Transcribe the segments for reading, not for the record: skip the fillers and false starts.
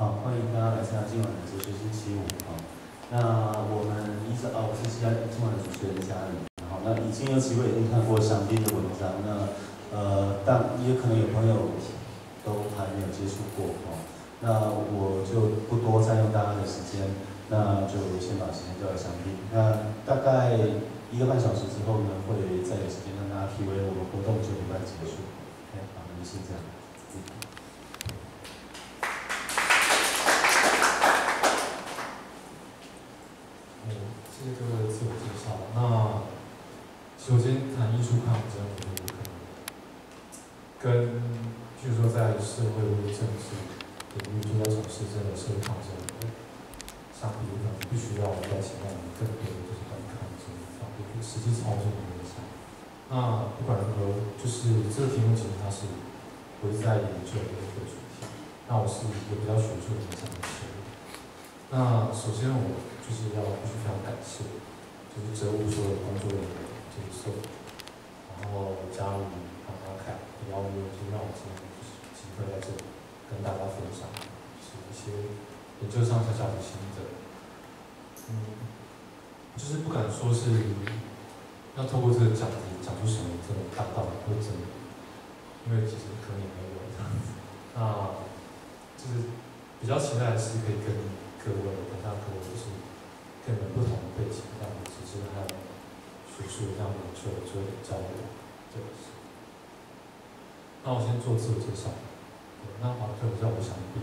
好，欢迎大家来参加今晚的哲学星期五。好，那我是今晚的主持人嘉玲。好，那已经有几位已经看过详斌的文章，但也可能有朋友都还没有接触过。那我就不多占用大家的时间，那就先把时间交给详斌。那大概1个半小时之后呢，会再有时间让大家提问，我们活动9点半结束。OK， 好，那就先这样。 谢谢各位的自我介绍。那首先谈艺术抗争，我觉得可能跟譬如说在社会或者政治领域就在从事这个社会抗争相比，可能必须要在前面更多的就是关于抗争方面的实际操作的影响。那不管如何，就是这个题目其实它是我一直在研究的一个主题。那我是也比较学术的这样的切入。那首先我必须非常感谢，就是哲物所有工作人员就是受，然后加入阿凯的邀约，就让我今天就是机会在这里跟大家分享，就是一些研究上小小的心得。就是不敢说是要透过这个讲题讲出什么这种大道理或真理，因为其实可能也没有这样子。那就是比较期待的是可以跟各位就是跟人不同的背景，这样的知识还有学术这样的做一点交流，对。那我先做自我介绍，那华克叫我想必，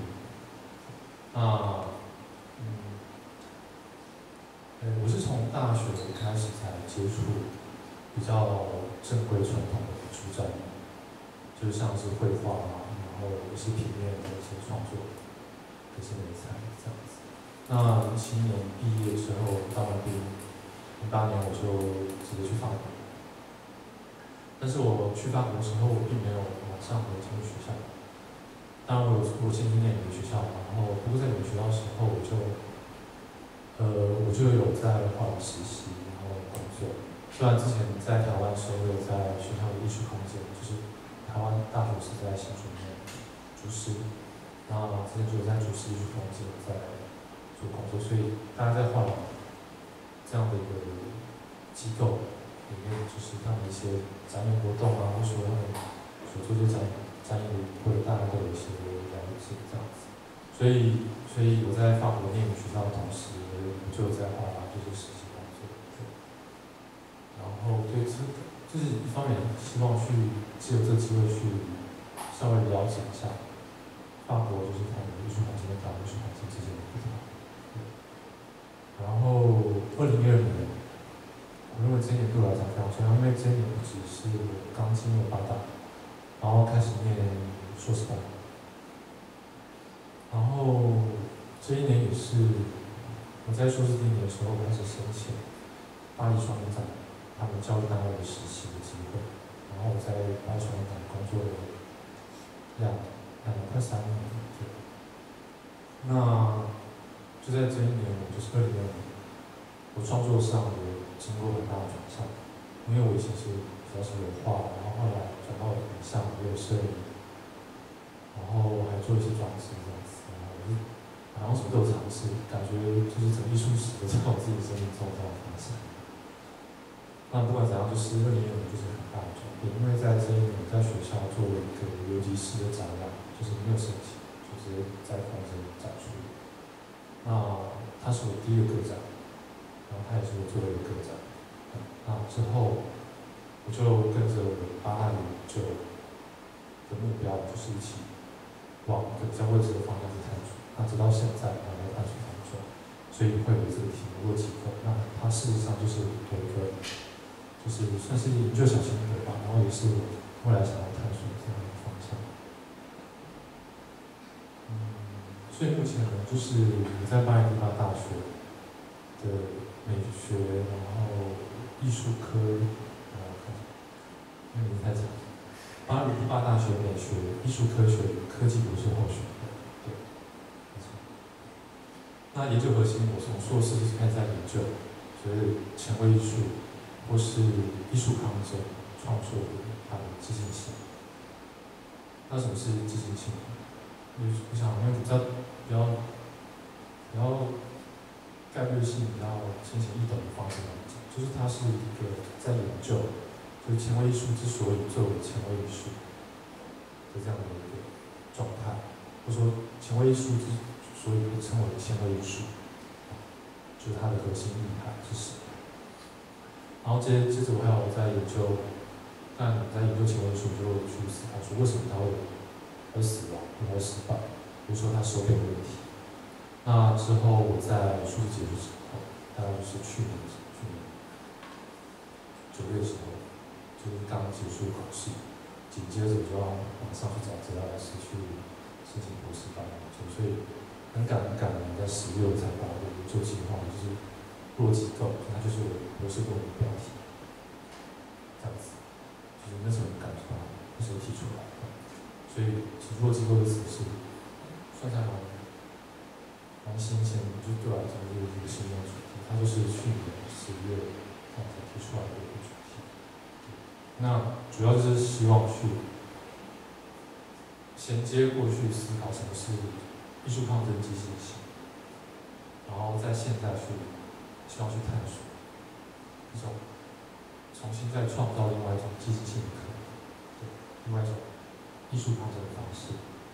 我是从大学开始才接触比较正规传统的艺术展演，就是像是绘画然后也是平面的一些创作，也是美材这样子。那2017年毕业之后当完兵，2018年我就直接去法国。但是我去法国的时候，我并没有马上回进入学校。当然我先去念语言学校，然后不过在语言学校的时候，我就有在画廊实习，然后工作。虽然之前在台湾的时候有在学校的艺术空间，就是台湾大学是在新竹念主师，那之前就有在主师艺术空间在做工作，所以大家在画廊这样的一个机构里面，就是他们一些展演活动或者说他们所做这些展演会大家都有一些了解这样子。所以我在法国念语学校的同时，就在画廊做实习工作。然后对就是一方面希望借由这个机会去稍微了解一下法国就是他们的艺术环境跟台湾艺术环境之间的不同。然后2012年，我认为这一年对我来讲非常重要，因为这一年不只是我刚进入八大，然后开始念硕士班，然后这一年也是我在硕士第1年的时候开始申请巴黎双年展他们教育单位的实习的机会，然后我在巴黎双年展工作了快3年。那就在这一年，我就是2012年，我创作上也经过很大的转向，因为我以前是比较喜欢画，然后后来转到影像，也有摄影，然后还做一些装饰这样子，然后什么都有尝试，感觉就是整个艺术史都在我自己生命中这样发生。那不管怎样，就是2012年就是很大的转变，因为在这一年我在学校做了一个游击式的展览，就是没有申请，就是在空间展出。那它是我第1个个展，然后它也是我最后一个个展。那之后我就跟着巴大语就的目标，就是一起往一个比较未知的方向去探索。那直到现在还在探索当中，所以会有这个题目落几分。那它事实上就是有一个，就是算是研究小心得吧，然后也是我未来想要探索这样的方向。所以目前呢，就是我在巴黎第8大学的美学，然后艺术科，因为太长，巴黎第8大学美学、艺术科学与科技博士候选人，对，没错。那研究核心，我从硕士就开始在研究，就是前卫艺术或是艺术抗争创作它的致敬性。那什么是致敬性？我想，因为比较不要概率性比较浅显易懂的方式来讲，就是它是一个在研究，就是前卫艺术之所以作为前卫艺术的这样的一个状态，或者说前卫艺术之所以被称为现卫艺术，就是它的核心意涵是什么。然后接着我还有在研究，但你在研究前卫艺术，就会去思考说为什么它会死亡，会失败，比如说它收费的问题。那之后我在数字结束之后，大概就是去年9月的时候，就是刚结束考试，紧接着就要马上去找资料老师去申请博士班，所以很赶的在10月我才把我的研究计划就是落机构，它就是我博士论文的标题，这样子，就是那时候很赶出来，那时候提出来的，所以其实落机构的词是算起来蛮新鲜的，就对我来讲就是一个新的主题，它就是去年10月才提出来的一个主题。那主要就是希望去衔接过去思考什么是艺术抗争积极性，然后在现在去希望去探索一种重新再创造另外一种积极性的可能，对，另外一种艺术抗争的方式。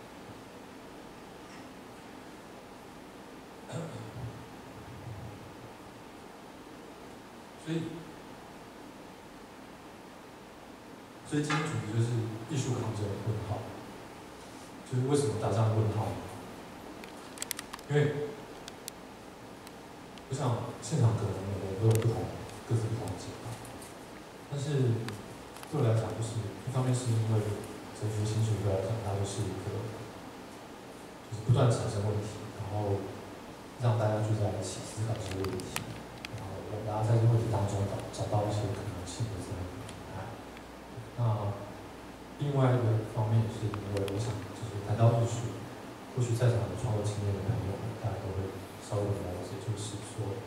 所以今天主题就是艺术抗争问号，就是为什么打上问号？因为我想现场可能每个人都有各自不同的解法，但是对我来讲，就是一方面是因为哲学新学对我来讲，它就是一个就是不断产生问题，然后让大家聚在一起思考这些问题，然后让大家在这个问题当中找到一些可能性的这样的答案。那另外一个方面是因为我想，就是谈到艺术，或许在场有创作经验的朋友们，大家都会稍微了解，就是说，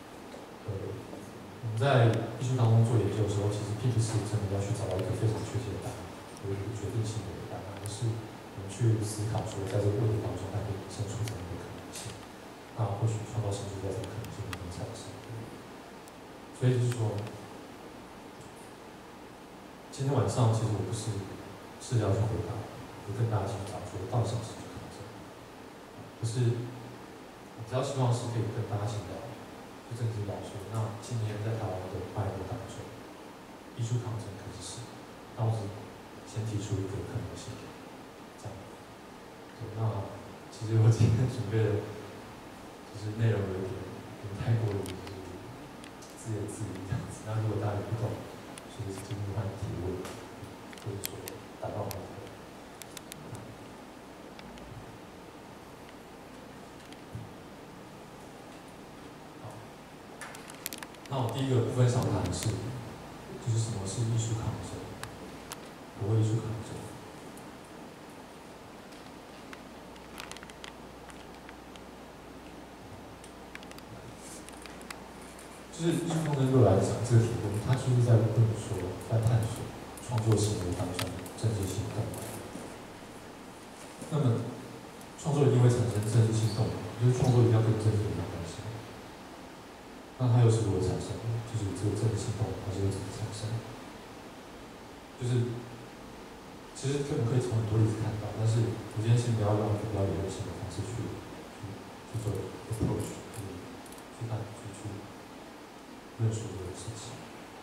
我们在艺术当中做研究的时候，其实并不是真的要去找到一个非常确切的答案，有一个决定性的答案，而是我们去思考说，在这个问题当中，它可以生出怎样的可能性。那或许创造性就在这个可能性里面产生。所以就是说，今天晚上其实我不是要去回答，我跟大家一起找说到底什么是艺术抗争。可是我比较希望是可以跟大家一起聊，就正式聊说，那今年在台湾的脉络当中，艺术抗争可是什么？那我是先提出一个可能性，这样。对，那其实我今天准备的，就是内容有点太过于就是自言自语这样子。那如果大家有不懂，就是尽快提问，或者说达到我们的。好，那我第一个部分想谈的是，就是什么是艺术抗争？何谓艺术抗争？就是艺术抗争对我来讲，这个题目它就是在问说，在探索创作行为当中政治性动。那么，创作一定会产生政治性动，就是创作一定要跟政治有关系。那它又是如何产生的？就是这个政治性动，它是会怎么产生？就是其实我们可以从很多例子看到，但是我今天先不要用比较理论性的方式去做 approach， 去看去论述这个事情。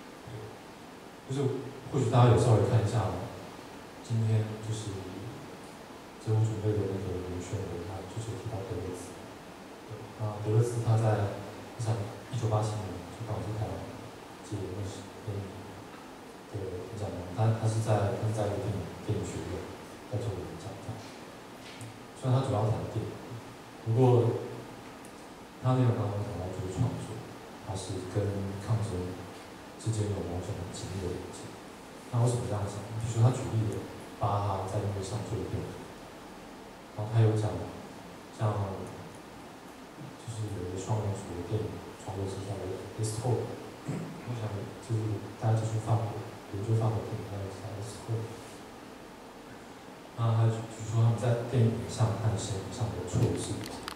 就是或许大家有稍微看一下，今天就是节目准备的那个文宣文，他就是提到德勒兹。那德勒兹他在1987年就刚好是台湾接那时电影的演讲人，他是在一个电影学院在做演讲。虽然他主要谈电影，不过他内容当中谈到就是创作。它是跟抗争之间有某种紧密的连接。那为什么这样讲？比如说他举例了巴哈在音乐上做的变革，然后他有讲像就是有一个双人组的电影创作者叫 Lescaut， 我想就是大家接触法国研究法国电影，大家知道 Lescaut。那他举说他们在电影上和摄影上的错置。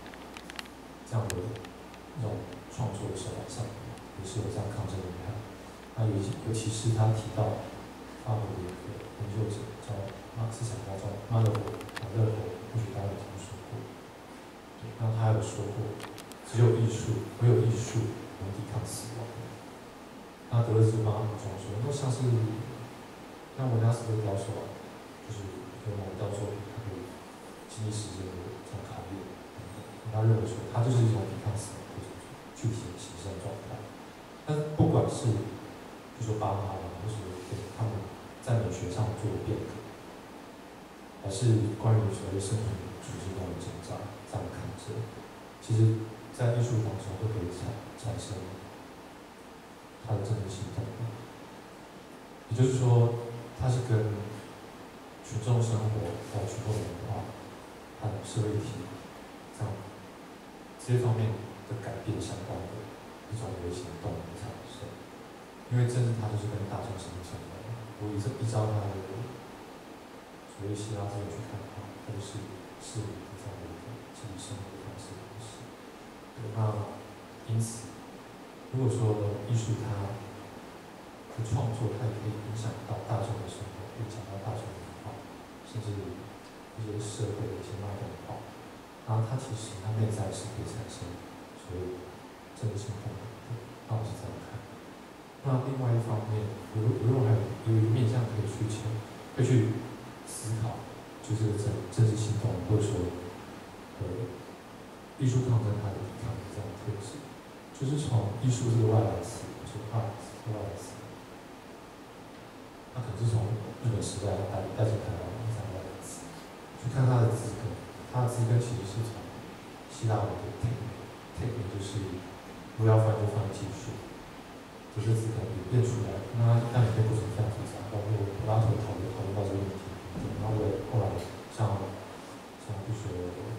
是有这样抗争的遗憾。那尤其是他提到法国的一个研究者叫思想家叫马勒伯，或许大家有听说过。对，那他有说过，唯有艺术能抵抗死亡。那德勒兹帮他补充说，那像文加斯的雕塑啊，就是有某雕塑，它可以经历时间的这种考验。他认为说，它就是一种抵抗死亡的具体的形象状态。但不管是就说巴哈啊，或是他们在美学上做的变革，还是关于所谓生存组织中的挣扎这样的抗争，其实在艺术当中都可以产生它的政治行动。也就是说，它是跟群众生活还有群众文化还有社会体这样这些方面的改变相关的一种微型动力产生。因为政治它就是跟大众生活相关的。如果依照它的所谓希腊字去看的话，它就是这样的一个经济生活的方式。对，那因此，如果说艺术它的创作，它也可以影响到大众的生活，影响到大众的文化，甚至一些社会的一些脉动的话，然后它其实它内在是可以产生所谓政治行动的。那我是这样看。那另外一方面，我认为还有一个面向可以去思考，就是政治行动，或者说艺术抗争它的抵抗的这样的特质，就是从艺术这个外来词，就是外来词，那可能是从日本时代带进台湾这样外来词，去看它的字根，它的字根其实是从希腊文的 technique 就是如果要翻就翻技术。这些字可能演变出来，那但演变过程非常复杂，包括柏拉图讨论到这个问题，然后我也后来像比如说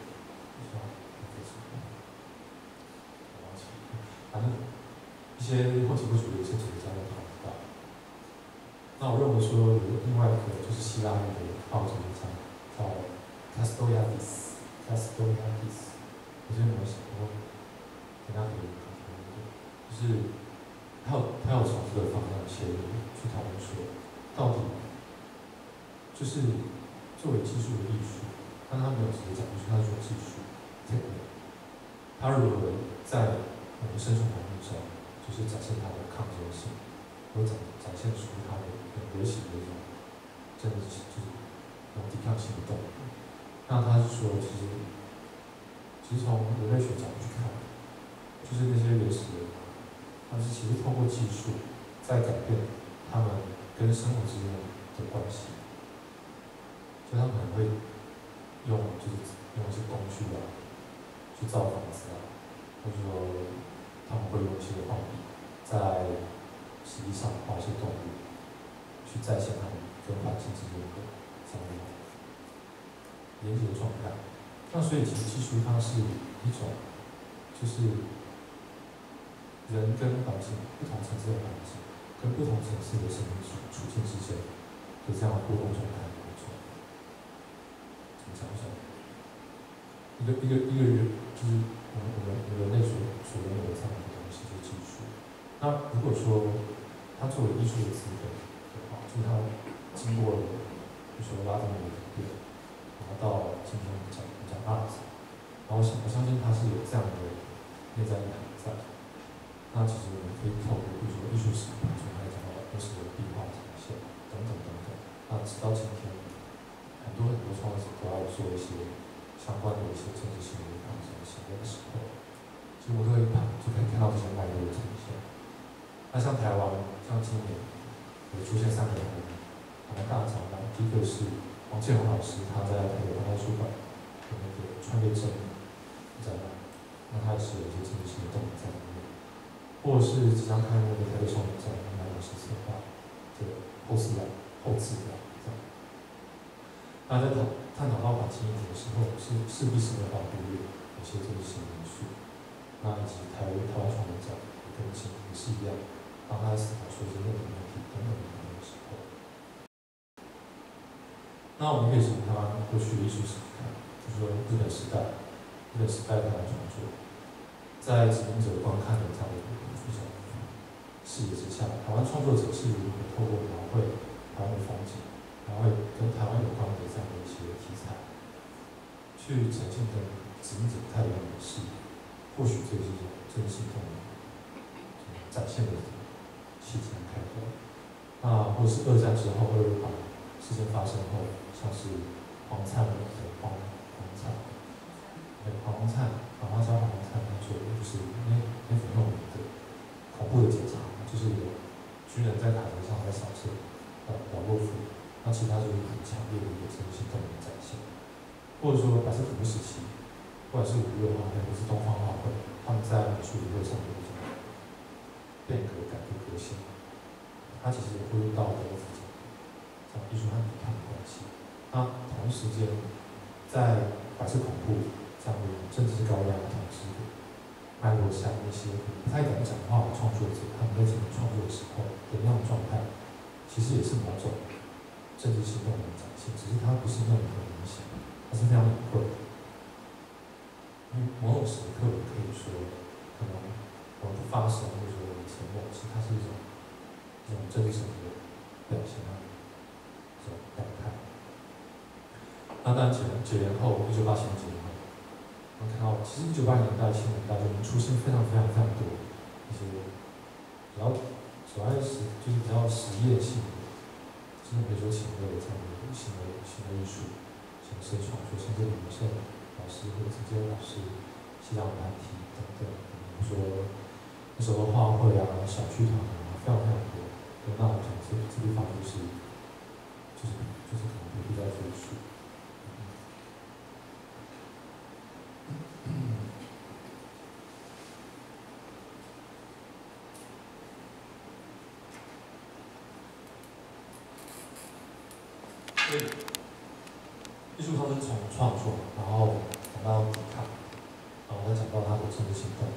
反正一些后起不属的一些哲学家都讨论到。那我认为说有另外一个就是希腊语的奥哲学家叫 Castoriadis， 我觉得没有想过，大家可以就是。他有从这个方向切入去讨论说，到底就是作为技术的艺术，但他没有直接讲，就是他说技术，他如何在我们生存环境中，就是展现它的抗争性，或展现出它的流行的一种政治，就是那种抵抗性的动力。那他是说，其实从人类学角度去看，就是那些原始人。但是其实通过技术在改变他们跟生活之间的关系，所以他们可能会用一些工具啊，去造房子啊，或者说他们会用一些画笔，在实际上画一些动物，去再现他们跟环境之间的这样的连接的状态。那所以其实技术它是一种，就是人跟环境不同层次的环境，跟不同层次的生命处境之间的这样互动状态的一种，怎么讲说？一个人，就是我们人类所拥有的这样的东西，就是技术。那如果说它作为艺术的资本的话，就是它经过了，比如说拉丁语的变，然后到今天讲 art， 然后我相信它是有这样的内在意涵在。那其实我们可以透过比如说艺术史，比如说还讲到当时的壁画呈现等等。那直到今天，很多创作者都要做一些相关的一些政治性的抗争行为的时候，其实我们就可以看到这些脉络的呈现。那像台湾，像今年有出现3个人物，蛮大奖的。第一个是王建宏老师，他在台北当代出版的那个穿越正展览，那他也是有一些政治性的动力在里面。或者是即将开幕的台北双年展，那老师策划这个后自然这样。那在探讨到反清议题的时候，势必是没有办法忽略有些政治性因素。那以及台湾双年展也跟清也是一样，当他思考说一些内容问题等的时候，那我们可以从台湾过去的艺术史看，就是说日本时代台湾创作，在殖民者观看的这样的一种视野之下，台湾创作者是如何透过描绘台湾的风景，描绘跟台湾有关的这样的一些题材，去呈现跟指引者不太一样的视野，或许这是一种真实动的展现的细节开端。那或是二战之后，二二八事件发生后，像是黄灿的黄灿，黄灿，马上叫黄灿，他做的就是那种有名的恐怖的检查，就是有军人在塔台上在扫射老洛夫，那其他就是很强烈的一个真实动的展现。或者说白色恐怖时期，不管是5月花会，或是东方花会，他们在美术理论上的一种变革、改革、革新，它其实也呼应到我自己讲艺术和抵抗的关系。那同时间，在白色恐怖这样的政治高压的同时脉络下，那些不太敢讲话的创作者，他们在进行创作的时候的那样的状态，其实也是某种政治行动的展现，只是它不是那么的明显。它是非常隐晦的，因为某种时刻可以说，可能我们不发声，或者说我们沉默，其实它是一种真实的表现啊，这种表态。那当然解严后，1987年解严后，我们看到，其实1980年代、70年代就已经出现非常多一些比较主要是就是比较实验性的，就是比如说前卫这样的行为艺术。是创作，甚至李胜老师或者陈建老师、西藏团体等等，比如说那时候的画会啊、小剧团啊，非常多。那我想这地方就是可能不必再赘述。所以。艺术它是从创作，然后讲到抵抗，然后再讲到它的政治行动。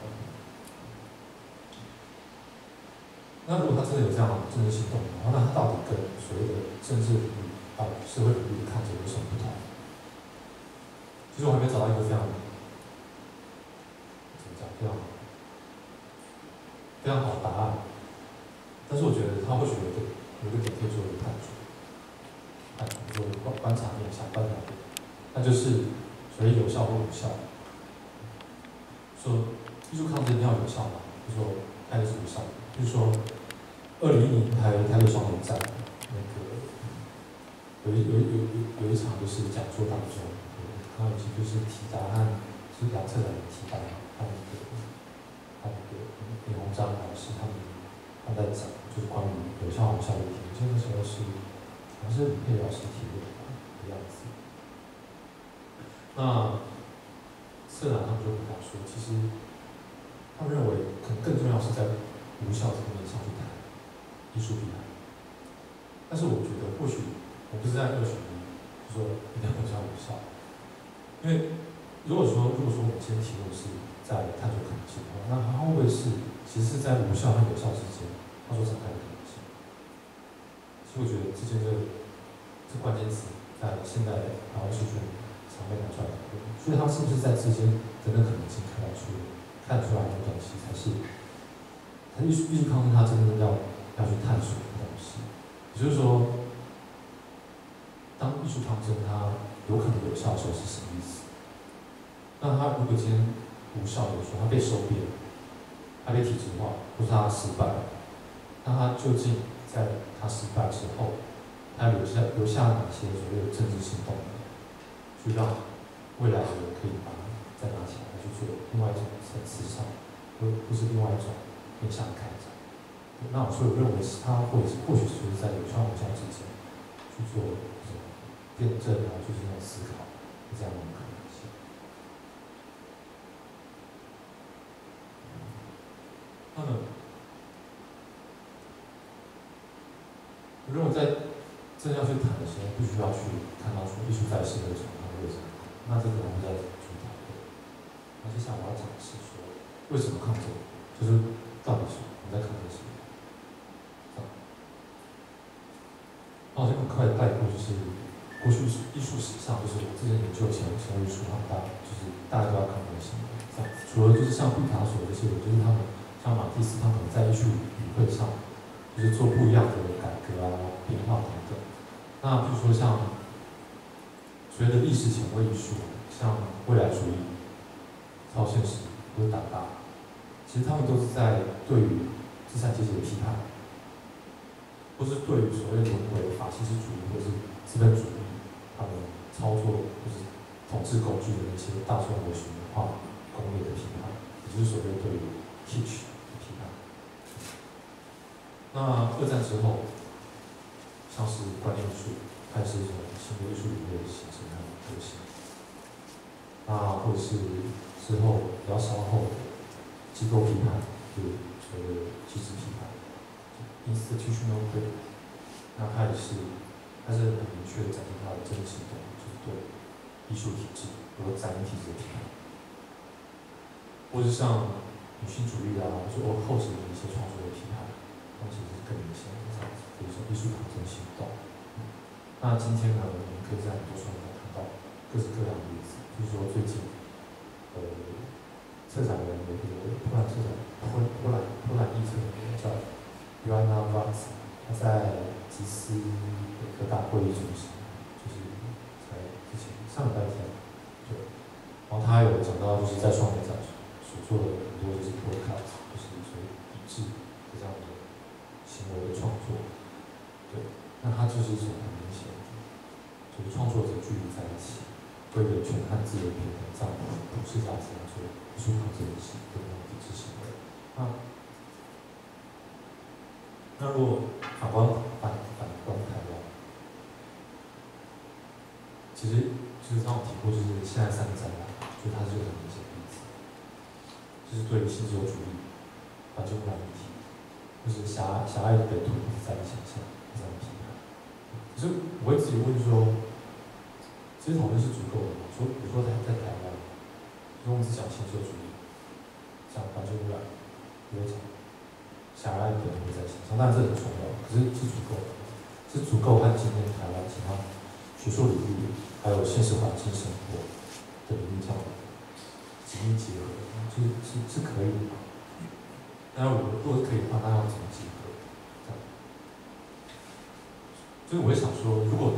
那如果它真的有这样的政治行动的话，那它到底跟所谓的政治领域社会领域的抗争有什么不同？其实我还没找到一个非常好的答案。但是我觉得它或许有一个点可以做一个探索。做观察面向观察点，那就是所谓有效或无效。说艺术抗争一定要有效吗？就说它也是无效的。就是说，2010年台北双年展，有一场就是讲座当中，然后以及就是题答案是杨策展的题答，还有李鸿章老师他在讲，就是关于有效无效的题。我记得那时候好像是李佩老师提问的样子。那策展他们就回答说，其实他们认为可能更重要是在无效这个面上去谈艺术品。但是我觉得或许我不是在恶选就说一定要有效无效，因为如果说我们今天题目是在探索可能性的话，那它会不会是其实是在无效和有效之间，它所展开的可能性？其实我觉得这关键词在现代台湾艺术圈常被拿出来讨论，所以它是不是在之间的那可能性看出来的东西，才是艺术抗争它真正要去探索的东西。也就是说，当艺术抗争它有可能有效的时候是什么意思？那它如果今天无效的时候，它被收编，它被体制化，或是它失败，那它究竟在它失败之后，它留下哪些所谓的政治行动，去让未来的人可以把它再拿起来去做另外一种层次上，或是另外一种面向的开展。那所以我认为是它或许是在有效无效之间去做辩证啊，就是那种思考这样的可能性。那么，我认为在真要去谈的时候，必须要去看到说艺术在世的状况为什么？那这个我们在去讨论。那接下来我要讲的是说，为什么抗争？就是到底是我们在抗争什么？那我先很快的带过，就是过去艺术史上，就是我之前研究前卫艺术，他们就是大家都要抗争什么？这样，除了就是像毕卡索这些人，就是他们像马蒂斯他们在艺术语汇上，就是做不一样的改革啊、变化等等。那比如说像所谓的历史前卫艺术，像未来主义、超现实或者达达，其实他们都是在对于资产阶级的批判，或是对于所谓轮回法西斯主义或是资本主义他们操作或是统治工具的那些大众文学文化工业的批判，也就是所谓对于 kitsch 的批判。那二战之后，像是观念艺术开始一种新的艺术理论的形成和流行。那或者是之后比较稍后的机构批判，就是所谓的机制批判 （institutional critic）。那它也是很明确的展现它的政治行动，就是对艺术体制和展演体制的批判，或是像女性主义啊，或者后期的一些创作的批判，它其实是更明显的这样子，比如说艺术抗争行动。那今天呢，我们可以在很多书中看到各式各样的例子，就是说最近，策展人有一个波兰策展波兰译策的人叫 Joanna Vaz， 他在吉斯北科大会议中心，就是在之前上礼拜天，对，然后他有讲到就是在双年展所做的很多就是 podcast， 就是所谓抵制的这样的行为的创作，对，那他就是一种很明显的，就是创作者聚集在一起，为了权和自由平等这样的普世价值来做艺术抗争的行为，抵制行为。那如果反观台湾，其实就是刚刚提过，就是现在三个展览，就它是一个很明显的例子，就是对于新自由主义、环境污染议题，就是狭隘的北土在的想象这样的批判。可是我会自己问说，其实讨论是足够的吗？比如说在台湾，我们只讲新自由主义，讲环境污染，不会讲狭隘的北土在想象，当然这很重要，可是是足够的，是足够和今天台湾其他学术领域还有现实环境生活的领域这样紧密结合，是可以的。那如果可以的话，那要怎么结合？这样，所以我会想说，如果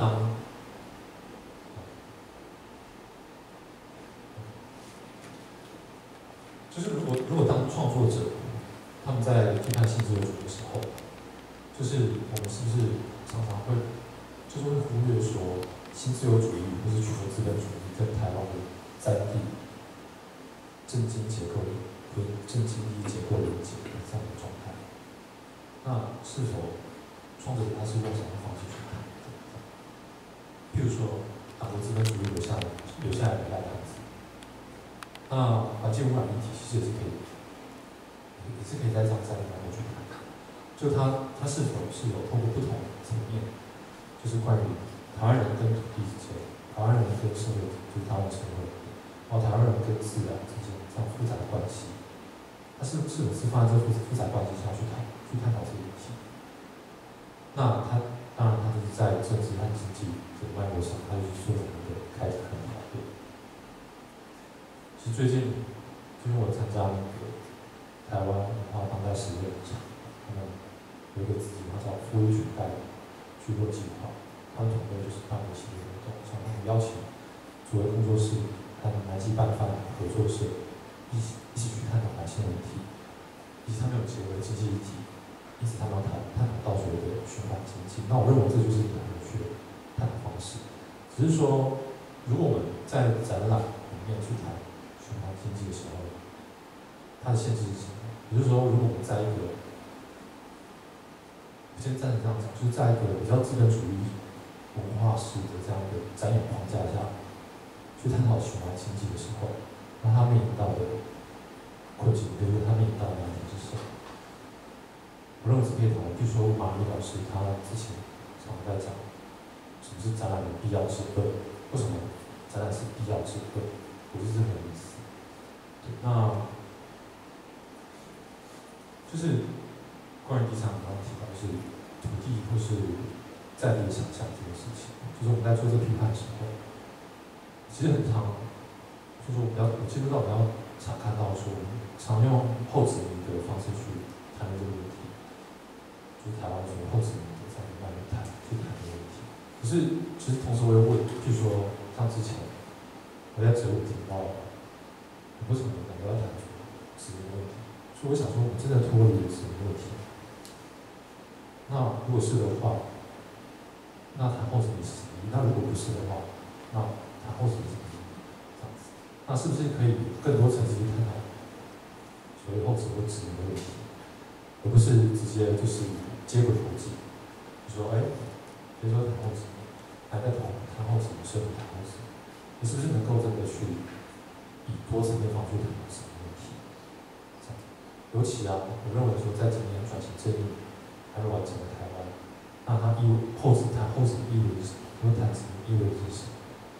当创作者他们在批判新自由主义的时候，就是我们是不是常常会忽略说新自由主义或是全球资本主义跟台湾的在地政经结构和政经济结构连接的这样的状态，那是否创作者他是用什么方式去看的？譬如说，党国资本主义留下来的烂样子，那环境污染议题其实也是可以在这样子当中去看，就它是否是有通过不同层面，就是关于台湾人跟土地之间，台湾人跟社会，就是台湾社会，然后台湾人跟自然之间这样复杂的关系，它是放在这复杂关系下去探讨这个议题。那它当然它就是在政治和经济的脉络上，它就是说怎么的开始很讨论。其实最近我参加那个台湾文化当代实验场，他们有一个自己叫富裕取代聚落计划，他们团队就是办一系列活动，像他们邀请主为工作室和南极办饭合作社一起去探讨哪些问题，以及他们有结合经济议题，因此他们要探讨到所谓的循环经济。那我认为这就是一个很有趣的探讨方式，只是说如果我们在展览里面去谈循环经济的时候，它的限制是什么？也就是说，如果我们在一个，先暂时这样讲，就是在一个比较资本主义文化式的这样一个展演框架下，去探讨循环经济的时候，那它面临到的困境，也就是它面临到的难题是什么？我认为是可以讨论。比如说马丽老师他之前常在讲，什么是展览的必要之恶？为什么展览是必要之恶？我觉得这很有意思。对，那就是关于第三个刚刚提到，就是土地或是在地的想象这件事情，就是我们在做这个批判的时候，其实很常就是我接触到比较常看到说，常用后殖民的方式去谈论这个问题，就是台湾说后殖民的在慢慢谈去谈这个问题。可是其实同时我又问，譬如说像之前我在哲武听到，为什么两个要谈殖民问题？所以我想说，我真的脱离了殖民问题。那如果是的话，那谈后殖民是什么？那如果不是的话，那谈后殖民是什么？这样子，那是不是可以更多层次去探讨所谓后殖或殖民的问题，而不是直接就是接轨国际，就说比如说谈后殖民，还在谈后殖民，社会谈后殖民，你是不是能够真的去以多层面方去谈殖民问题？这样，尤其我认为说在今年转型正义还没完成的台湾，那它谈后殖民意味是什么？或谈殖民意味是什么？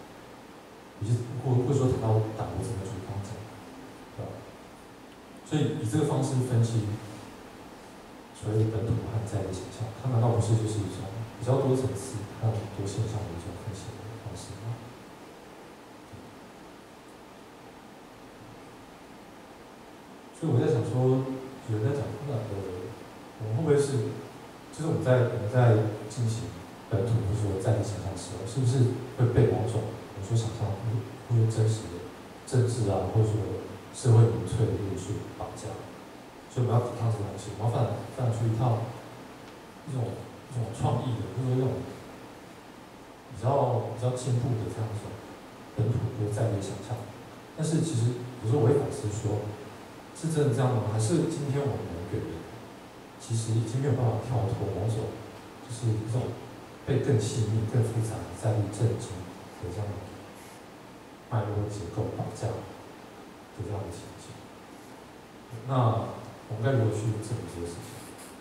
或者说谈到党的怎么主义方针，对吧？所以以这个方式分析所谓的本土和在地形象，它难道不是就是一种比较多层次、还有多现象的一种分析的方式吗？所以我在想说，有人在讲我们会不会是，就是我们在进行本土或者说在地形象的时候，是不是会被某种我说想象或者真实的政治或者说社会民粹的因素绑架？所以我们要抵抗这个东西，我们要发展出一套一种创意的，或者说一种比较进步的这样一种本土或者在地想象。但是其实有时候我会反思说，是真的这样吗？还是今天我们每个人其实已经没有办法跳脱某种就是一种被更细腻、更复杂的在地政经的这样的脉络结构绑架的这样的情形？那我们该如何去证明这些事情？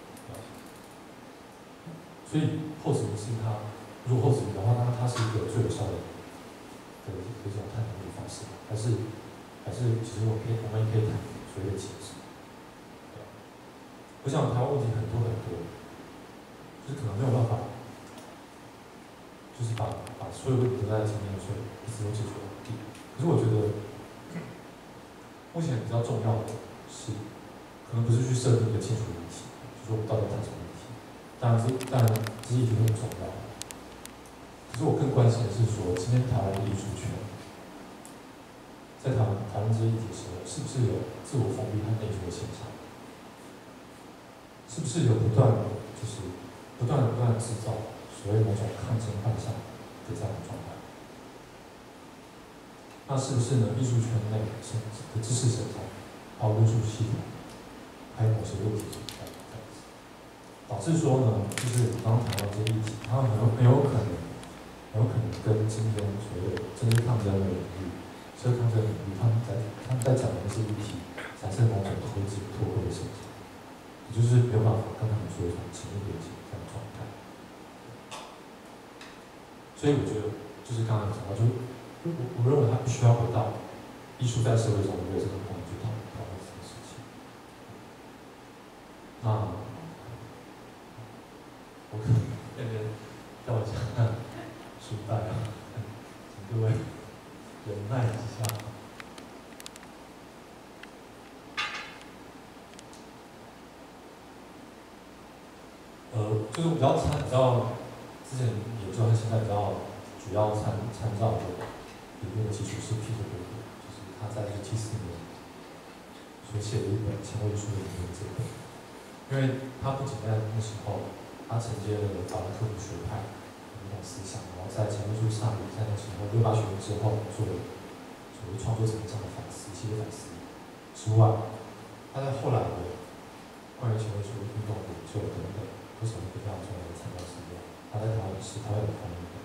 所以后殖民是如果后殖民的话，那它是一个最有效的这种探讨的方式，还是其实我们也可以谈所谓的解释。我想台湾问题很多，就是可能没有办法，就是把所有问题都在今天的时候一直都解决完毕。可是我觉得目前比较重要的是，可能不是去设定一个清楚的议题，就是我们到底谈什么议题。当然这议题很重要。可是我更关心的是说，今天台湾的艺术圈，在讨论这些议题的时候，是不是有自我封闭和内卷的现象？是不是有不断的制造所谓某种抗争幻象的这样的状态？那是不是呢？艺术圈内的知识生态，还有论述系统，还有某些问题存在，这样子，导致说呢，就是我刚刚谈到这些议题，它很有可能跟今天所谓的政治抗争的领域、社会抗争领域，他们在讲的那些议题，产生某种脱节脱钩的现象，也就是没有办法跟他们说一种紧密连接这样的状态。所以我觉得，就是刚才讲到，我认为他必须要回到艺术在社会中的这个空间去讨论这个事情。那我可能那边让我讲书袋请各位忍耐一下。就是比较之前研究和现在比较主要参照的理论的基础是 Peter Drucker， 就是他在1974年所写的一本前卫艺术的理论这本，因为他不仅在那时候，他承接了法兰克福学派的那种思想，然后在前卫艺术上在那时候68学年之后做了所谓创作者这样的反思，系列反思之外，他在后来的关于前卫艺术运动的研究等等，都是一个非常重要的参照资料。他在台湾是台湾的翻译的。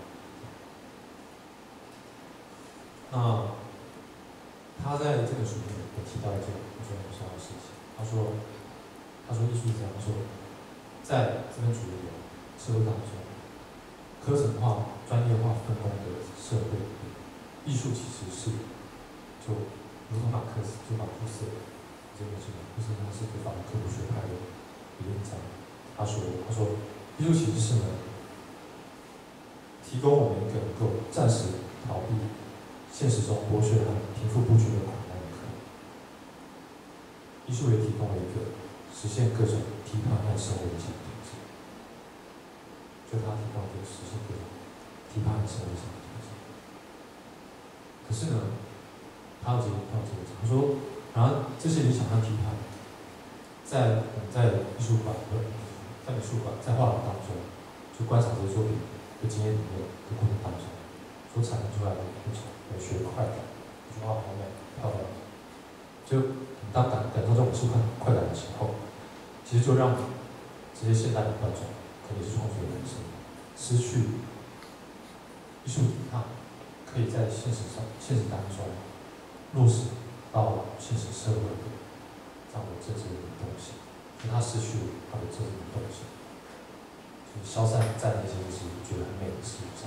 那他在这本书里面有提到一件我觉得很重要的事情，他说艺术是这样说，在资本主义的社会当中，科层化、专业化分工的社会里面，艺术其实是就如同马克思这个是他是对法兰克福学派的理论家，他说艺术其实是呢，提供我们一个能够暂时逃避现实中剥削和贫富不均的苦难的可能。艺术也提供了一个实现各种批判和生活影响的途径，就它提供了一个实现各种批判和生活影响的途径。可是呢，他有这个讲，他说，然而这些理想和批判，在艺术馆在美术馆在画廊当中，就观赏这些作品的经验里面的过程当中，所产生出来的一种美学快感，就好美漂亮。就当感受这种美术快感的时候，其实就让这些现代的观众，特别是创作的人生，失去艺术抵抗，可以在现实当中落实到现实社会的这样的政治的东西，所以他失去了他的政治的东西，就是消散在那些就是觉得很美的事物上。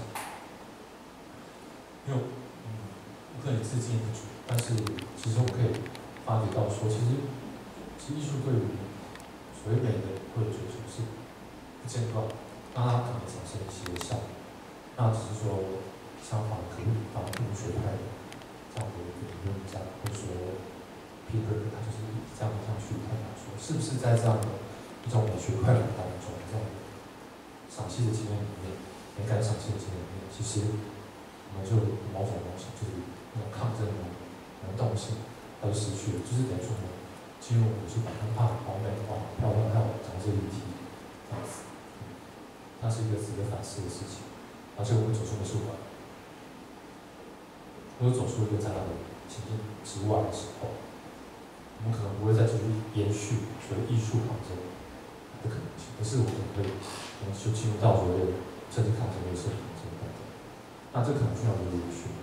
因为我可能自尽不足，但是其实我可以发觉到说，其实艺术对于所谓美的或者追求是不间断，那它可能产生一些效果，那只是说像法科学派的这样的一个理论家，或者说 Peter 他就是这样去探讨说，是不是在这样的一种美学快感当中，这种赏析的经验里面，美感赏析的经验里面，其实我们就某种东西就是那种抗争的能动性，它就失去了，就是等于说我们进入美术馆，看好美、好漂亮，还有讲这议题，这样子，它是一个值得反思的事情。而且我们走出美术馆，或者走出一个展览的情境之外的时候，我们可能不会再继续延续所谓艺术抗争的可能性，可是我们可以就进入到所谓政治抗争、社会抗争等等。那这可能需要一个延续。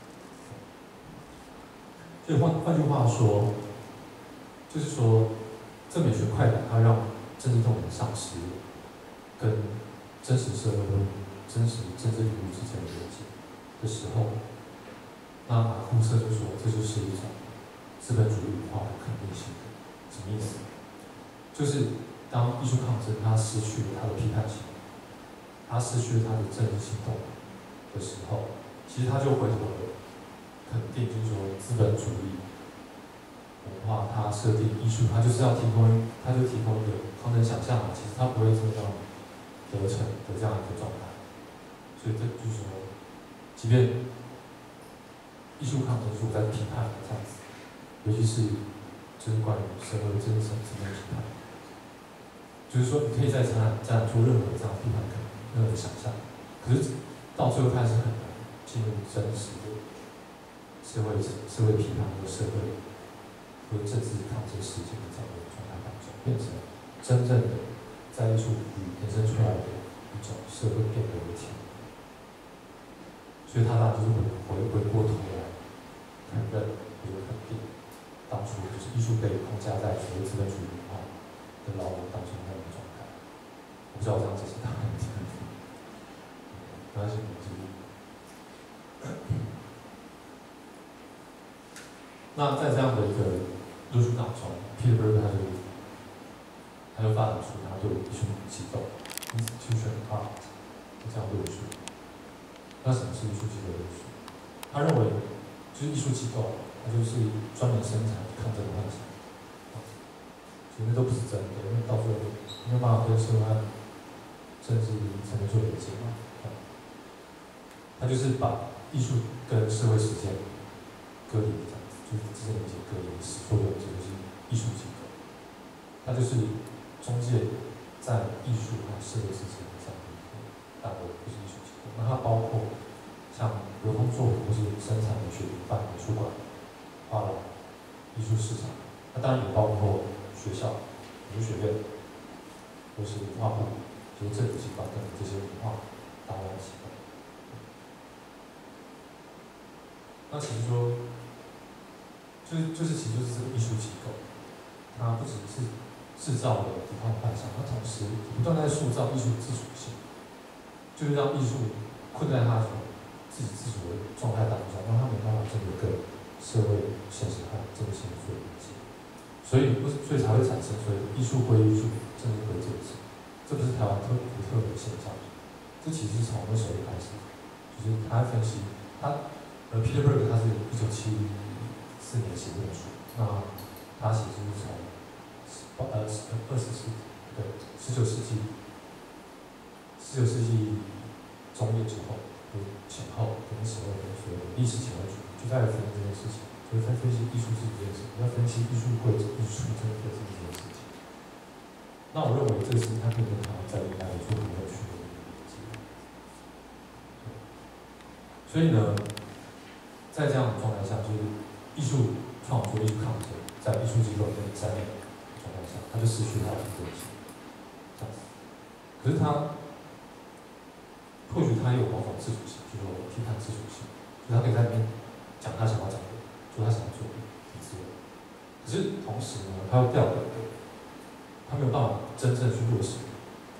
所以换句话说，就是说，这美学快感它让政治动能丧失跟真实社会跟真实政治领域之间的连接的时候，那马库瑟就说，这就是一种资本主义文化的肯定性。什么意思？就是当艺术抗争它失去了它的批判性，它失去了它的政治行动的时候，其实它就回头了肯定，就是说资本主义文化它设定艺术，它就是要提供一个抗争想象嘛，其实它不会这么样得逞的这样一个状态。所以这就是说，即便艺术抗争是我在批判这样子，尤其是就是关于社会真正层面的批判，就是说你可以在展览做任何这样批判的任何想象，可是到最后它是很难进入真实的社会批判和社会和政治抗争事件的这样的状态当中，变成真正的在艺术领域衍生出来的一种社会变革的体验。所以他当然就是回过头来承认或者肯定当初就是艺术被框架在所谓资本主义文化的牢笼当中那种状态。我不知道我这样解释大家能听得懂。没关系，我们继续。那在这样的一个论述当中 ，Peter Berger 他就发展出他对艺术机构 institution art 这样论述。那什么是艺术机构论述？他认为，就是艺术机构，它就是专门生产抗争的幻想，其实都不是真的，因为到最后没有办法跟社会政治层面做连接嘛。他就是把艺术跟社会实践割离，这样子，就是之间有一些割离的始作俑者就是艺术机构，它就是中介在艺术和社会之间的这样的一个单位，就是艺术机构。那它包括像流通作品或是生产的学办美术馆、画廊、艺术市场，那当然也包括学校、美术学院或是文化部，就是政府机关等这些文化达官机构。那其实说，其实就是这个艺术机构，它不只是制造了抵抗幻想，它同时不断在塑造艺术自主性，就是让艺术困在它自己自主的状态当中，让它没办法真的跟社会现实和这个现实做连接，所以才会产生所谓的艺术归艺术，政治归政治。这不是台湾独特的现象，这其实是从那时候开始，就是他分析他 Peter Berg 他是1974年写这本书，那他其实是从19世纪中叶之后，前后那时候的所谓的历史前后就在分析这件事情，就是在分析艺术是这件事情，要分析艺术会、艺术真的是这件事情。那我认为这是他可以跟他在未来做很有趣的一个连接。所以呢，在这样的状态下，就是艺术创作、艺术抗争，在艺术机构跟在那个状态下，他就失去他的个性。这样子，可是他或许他也有某种自主性，就是我批判自主性，就他可以在里面讲他想要讲的，做他想要做的，很自由。可是同时呢，他又掉了，他没有办法真正去落实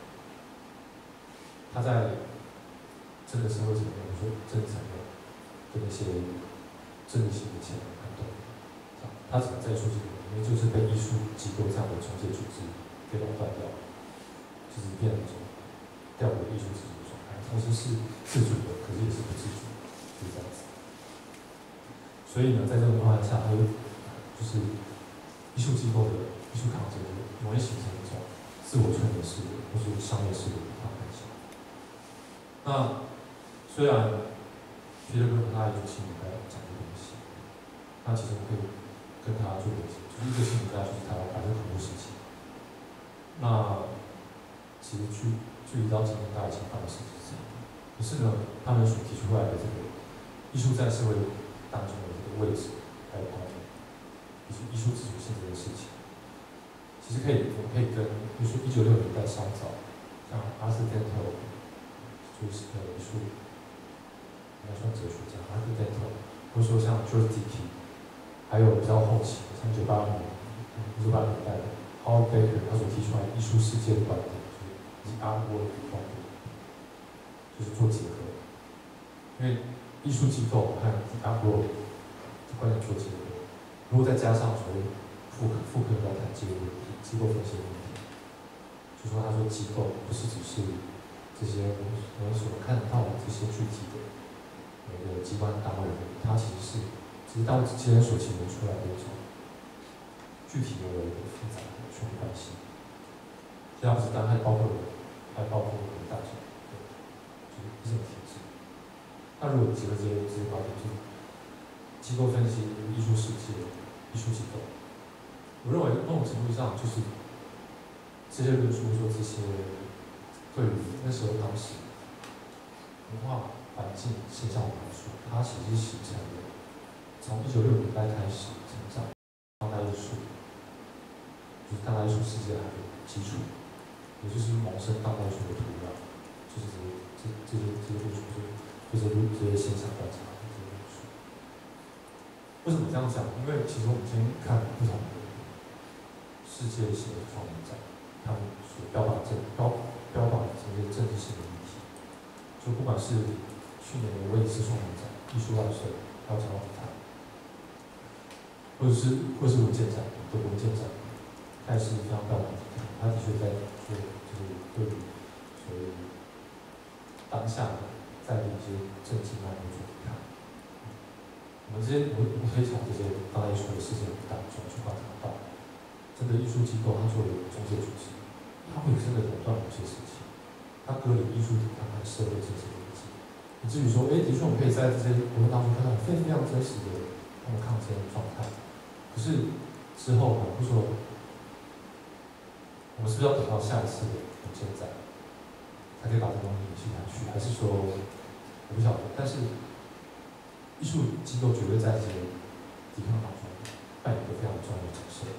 他在真的社会层面，比如说政治层面的那些政治性的潜能判断，他只能在艺术机构里面，就是被艺术机构这样的中介组织给垄断掉，就是变成一种掉入艺术自主的状态，同时是自主的，可是也是不自主，就是这样子。所以呢，在这种状态下，它就是艺术机构的艺术抗争容易形成一种自我创业式的或是商业式的抗争性。那虽然Peter Berg他也是心理学讲的东西，那其实我可以跟他做联系，就是一个心理学就是他50%时期。那其实距离到今天大概已经20几年，可是呢，他们所提出来的这个艺术在社会当中的这个位置，还有功能，以及艺术自主性这件事情，其实我们可以跟，比如说1960年代稍早，像Arthur Danto，就是艺术，应该算哲学家Arthur Danto，或者说像 George Dickey， 还有比较后期，像1980年代的 Howard Baker， 他所提出来的艺术世界的观点，就是以 art world 的观点，就是做结合。因为艺术机构和 art world 的观点做结合，如果再加上所谓复刻来谈这个问题，机构分析的问题，就说他说机构不是只是这些我们所看到的这些具体的每个机关单位，它其实是当这些人所形成出来的一种具体的复杂的权力关系。其实它不是单，还包括人，还包括大众，就是这种体制。那如果结合这些观点，就是机构分析艺术世界、艺术机构，我认为某种程度上就是这些论述说这些对于那时候当时文化环境现象的描述，它其实形成了从1960年代开始成长当代艺术，就是当代艺术世界的基础，也就是萌生当代艺术的土壤，就是这些论述，这些现象观察这些论述。为什么这样讲？因为其实我们今天看不同的世界性的创作展，他们所标榜的这些政治性的议题，就不管是去年的威尼斯双年展、艺术万岁，还有讲到舞台，或是文件展、德国文件展，它也是非常标榜的，它的确在做就是对于所谓当下的在的一些政经脉络做批判。我们可以从这些当代艺术的事件当中去观察到，真的艺术机构它作为中介组织，它会真的垄断某些事情，它割离艺术品和社会这些东西，以至于说，的确我们可以在这些活动当中看到非常真实的他们抗争的状态。可是之后呢，或者说我们是不是要等到下一次的文件展，才可以把这个东西延续下去？还是说我不晓得？但是艺术机构绝对在这些抵抗当中扮演一个非常重要的角色，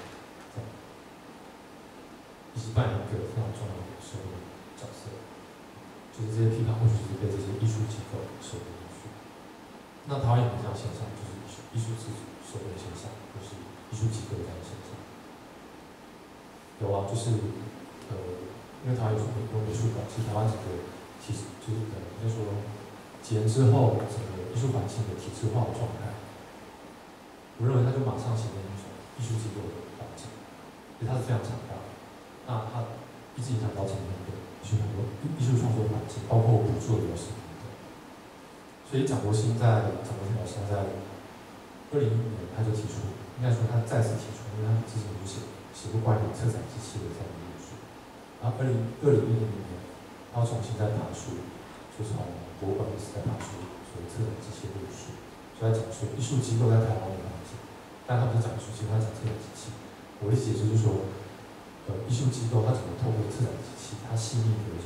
以及扮演一个非常重要的社会角色。就是这些批判或许是被这些艺术机构受的因素。那台湾有这样现象，就是艺术自主受的现象，或是艺术机构这样的现象。有啊，就是因为台湾有美术馆，其实台湾整个其实就是应该说几年之后，整个艺术环境的体制化的状态，我认为它就马上形成一种艺术机构的环境，因为它是非常强大的。那它一直影响到整个艺术创作环境，包括补助的流失等等。 所以蒋国兴老师他在2015年他就提出，应该说他再次提出，因为他之前就写过关于策展机器的这样的论述。然后2010年，他重新再爬出，就从博物馆时代爬出所谓策展机器的论述，所以他讲说艺术机构在台湾的环境，但他不是讲艺术机构，他讲策展机器。我的解释就是说，艺术机构它怎么透过策展机器，它细腻的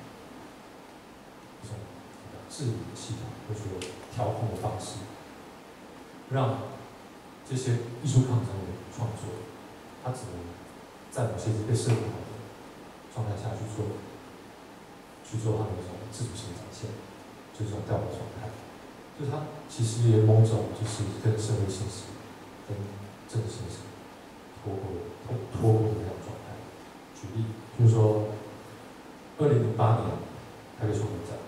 一种治理的系统，或者说调控的方式，让这些艺术抗争的创作，它只能在某些被设定好的状态下去做它的一种自主性展现，就是这种调的状态。就是它其实也某种就是跟社会现实、跟政治现实脱钩的这样状态。举例，就是说，2008年台北双年展，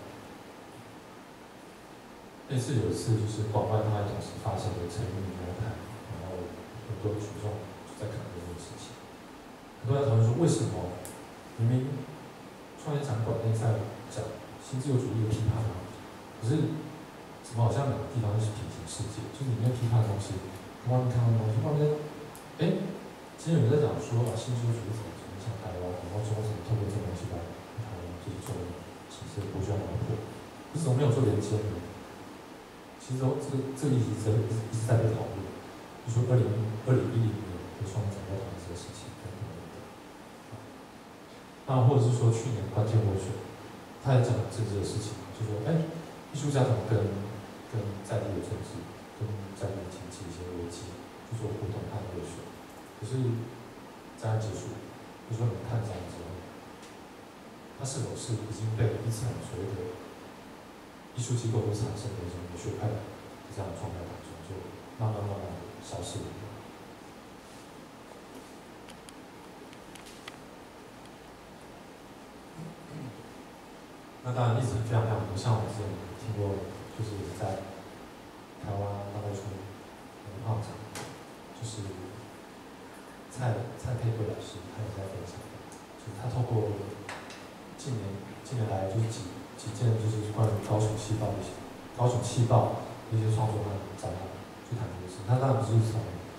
那次有一次就是广外当代董事发现的陈玉明来谈，然后很多群众就在谈这件事情，很多人讨论说为什么明明创业展馆内在讲新自由主义的批判啊，可是怎么好像两个地方是平行世界？就是里面批判的东西，跟外面看到的东西，外面今天有人在讲说新自由主义怎么影响台湾，然后中国怎么透过这个东西来台湾就是做形式不需要突破，可是怎么没有做连接呢？其实这个议题一直在被讨论，就说2010年的双年展在谈这个事情等等等等。那或者是说去年关键落选，他也讲政治的事情，就说艺术家怎么跟在地的政治、跟在地的经济一些危机去做互动和落选。可是展览结束，就说你看展之后，它是否是已经被一层所谓的艺术机构所产生的一种学派的这样的状态当中，就慢慢的消失了。那当然例子非常多，像我之前听过，就是在台湾大概说文化展，就是蔡佩贵老师他也在分享，就是他透过近年来就是几件就是关于高雄气爆的一些创作和展览去谈这个事。他当然不是从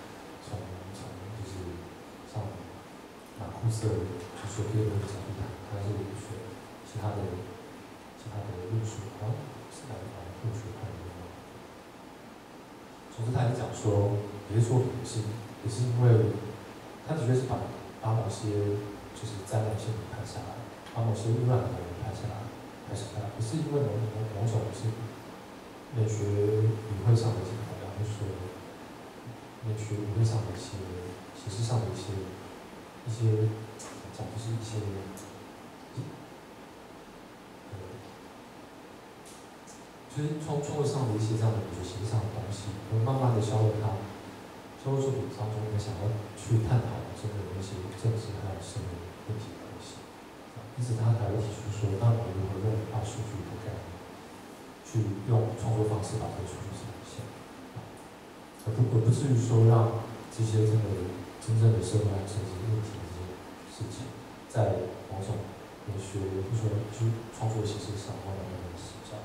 就是像马库斯就说别的角度谈，他是说其他的论述，是来论述看的。总之他也是讲说，有些作品也是因为他的确是把某些就是灾难性的拍下来，把某些污染的人拍下来，不是因为某种是美学语汇上的一些考量，或者说美学语汇上的一些形式上的一些讲就是一些就是创作上的一些这样的美学形式上的东西，会慢慢的消融它。社会作品当中，我们想要去探讨真的那些政治还有社会问题的东西，因此他才会提出说，那我们如何用大数据的概念，去用创作方式把这个数据呈现，而不至于说让这些真正的社会和政治问题的这些事情，在某种美学或者说去创作形式上慢慢的失效。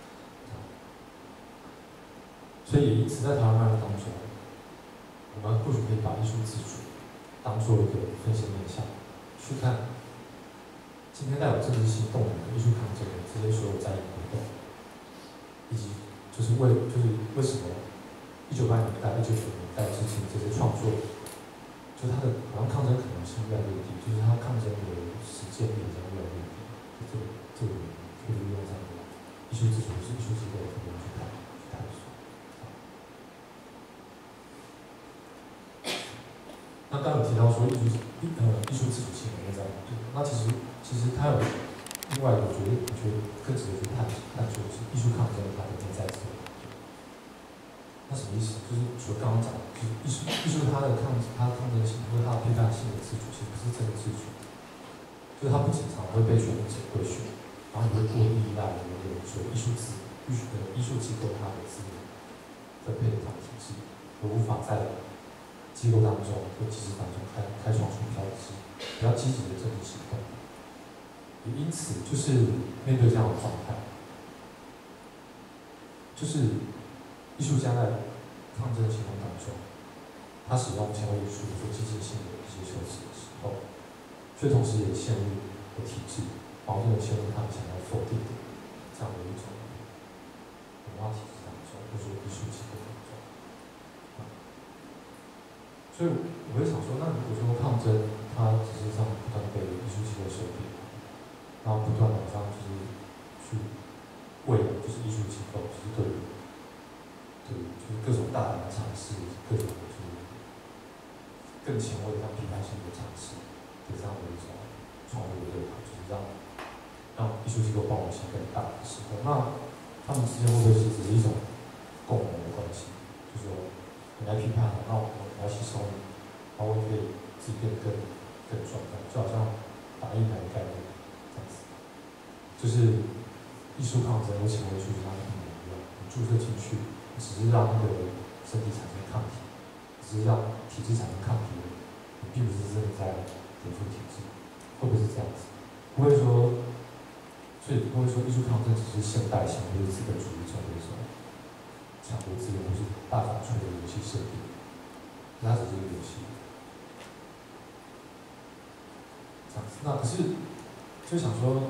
所以也因此在台湾漫当中，我们或许可以把艺术自主当做一个分析面向，去看今天带有政治性动能的艺术抗争的这些所有在野活动，以及就是为什么1980年代、1990年代之前这些创作，就它的好像抗争可能性越来越低，就是它抗争的实践力将越来越低，这个可以利用这样的艺术自主是艺术机构的可能去探索。那刚有提到说艺术自主性的这样，那其实它有另外一个我觉得更值得去探索的是艺术抗争它的内在自我。那什么意思？就是除了刚刚讲的，就是艺术它的抗争性或者它的批判性的自主，其实不是真的自主，就是它不经常会被权力者规训，然后你会过度依赖所谓艺术机构它的资源分配的这样体制，而无法在机构当中或机制当中开创出比较积极的政治行动，也因此就是面对这样的状态， 就是艺术家在抗争行动当中，他使用前卫艺术做机械性的一些修辞的时候，却同时也陷入了体制矛盾的陷入他们想要否定的这样的一种文化体制当中，或者说艺术机构当中。所以我会想说，那如果说抗争它只是这样不断被艺术机构收编，然后不断的这样就是去为了就是艺术机构，就是对就是各种大胆的尝试，各种就是更前卫、更批判性的尝试的这样的一种创作的对抗，就是让艺术机构包容性更大的时候，那他们之间会不会是只是一种共谋的关系？就是说，你来批判，那我来吸收你，然后我可以自己变得更壮大，就好像打印牌的概念这样子，就是艺术抗争和前卫艺术它一模一样，你注射进去，只是让那个身体产生抗体，只是让体制产生抗体，你并不是真的在颠覆体制，会不会是这样子？不会说。所以不会说艺术抗争只是现代性或者资本主义中的一种抢夺资源或是大反吹的游戏设定，它只是一个游戏。这样子，那可是就想说，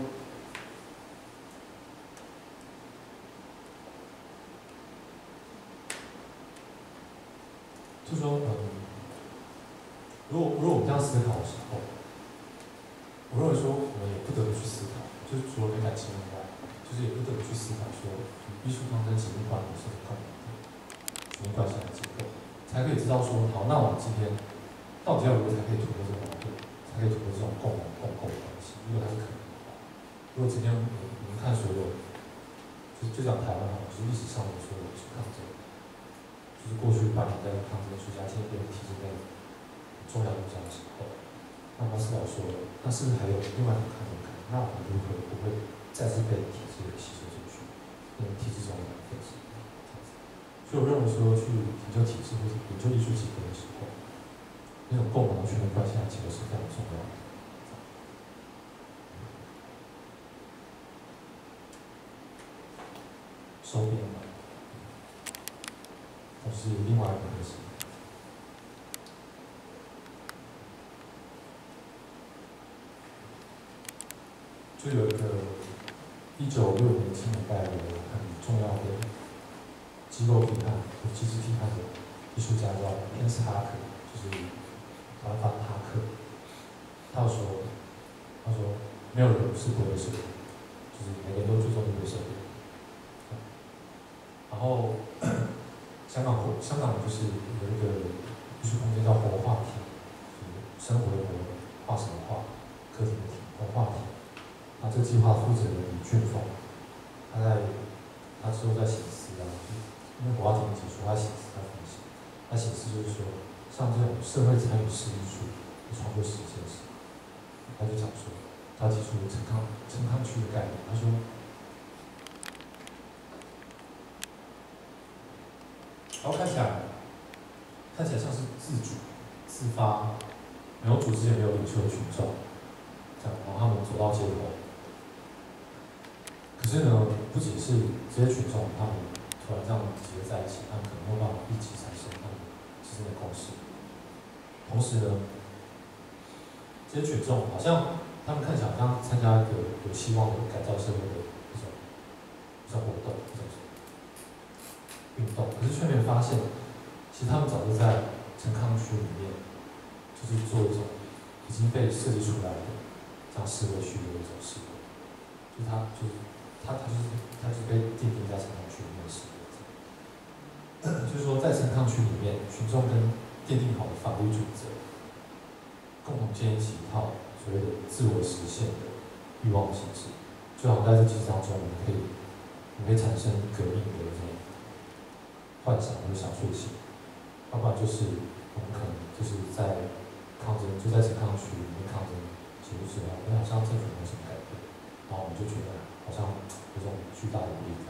就说如果我们这样思考的时候，我认为说我们也不得不去思考。就是除了美感情以外，就是也不得不去思考说，艺术抗争紧密关联是很共同的，紧密关系的结构，才可以知道说，好，那我们今天到底要如何才可以突破这个矛盾，才可以突破这种共的关系？如果它是可能的话，如果今天我们看所有，就讲台湾好，就是历史上的所有艺术抗争，就是过去100年代的抗争艺术家，今天变成体制内重要影响的时候，那马斯老说了，那是不是还有另外一种可能？那我们如何不会再次被体制给吸收进去，变成体制中的一份子？所以我认为说，去研究体制或者研究艺术机构的时候，那种共谋权力关系其实是非常重要的。收编嘛，这是另外一个东西。就有一个1960年、70年代的很重要的机构批判和机制批判的艺术家叫偏斯哈克，就是法兰哈克。他说没有人是不会受的，就是每个人都最终都会受的。然后香港就是有一个艺术空间叫活化体，就是生活的活，画什么画，课题的题，活化体。那这个计划负责人李俊峰，他之后在写诗啊，因为活化体结束，他写诗，他分析，他写诗就是说，像这种社会参与式艺术的创作实践时，他就讲说，他提出陈康区的概念，他说。然后看起来像是自主、自发，没有组织也没有领袖的群众，这样，然后他们走到街头。可是呢，不仅是这些群众，他们突然这样集结在一起，他们可能会办法一起产生他们之间的共识。同时呢，这些群众好像他们看起来好像参加一个有希望的改造社会的一种活动，一种运动，可是却没有发现，其实他们早就在陈康区里面，就是做一种已经被设计出来的这样社会区的一种事，就是他就是被定义在陈康区里面的事，就是说在陈康区里面，群众跟奠定好的法律准则，共同建立起一套所谓的自我实现的欲望形式，就好在这机制当中，我们可以产生革命的这种幻想或者想睡醒，要不然就是我们可能就是在抗争，就在陈康区里面抗争结束之后，好像政府没有什么改变，然后我们就觉得好像有种巨大的无力感。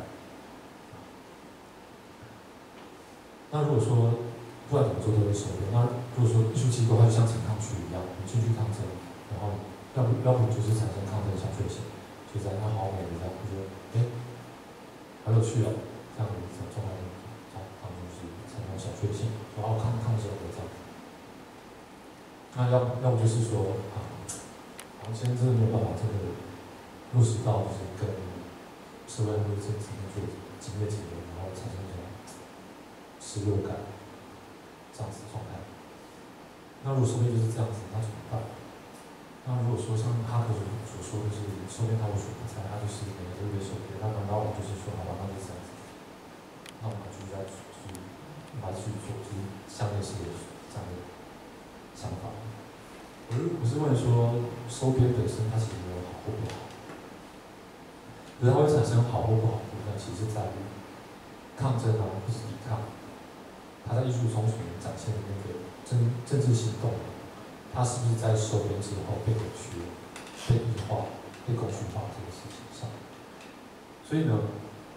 那如果说不管怎么做都会收编，那如果说艺术机构它就像陈康区一样，你进去抗争，然后要不就是产生抗争想睡醒，就在那好美的这样，我觉得好有趣哦。 这样的一种状态当中是产生小确幸，然后抗争的这样。那要不就是说好像今天真的没有办法真的落实到就是跟社会或者政治做激烈结合，然后产生一种失落感这样子的状态。那如果收编就是这样子，那怎么办？那如果说像哈克所说的是收编他无所不在，他就是每个都被收编，那难道我们就是说好吧，那就这样子，那我们就再去来去做就是相类似的这样的想法？我是问说，收编本身它其实没有好或不好，可是它会产生好或不好的部分，其实在于抗争啊，或是抵抗，它在艺术中所能展现的那个政治行动，它是不是在收编之后被扭曲、被异化、被工具化这个事情上？所以呢，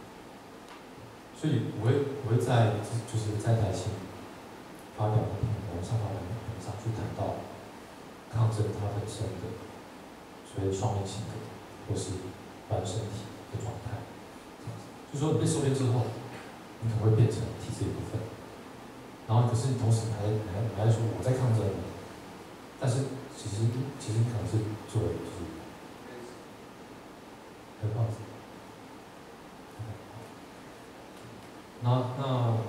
我会在就是在台前发表的评论上发表的评论上去谈到。抗争它本身的所谓双面性格，或是不安身体的状态，就是说你被收编之后，你可能会变成体制一部分，然后可是你同时你还说我在抗争，但是其实你可能是作为就是很棒子，那。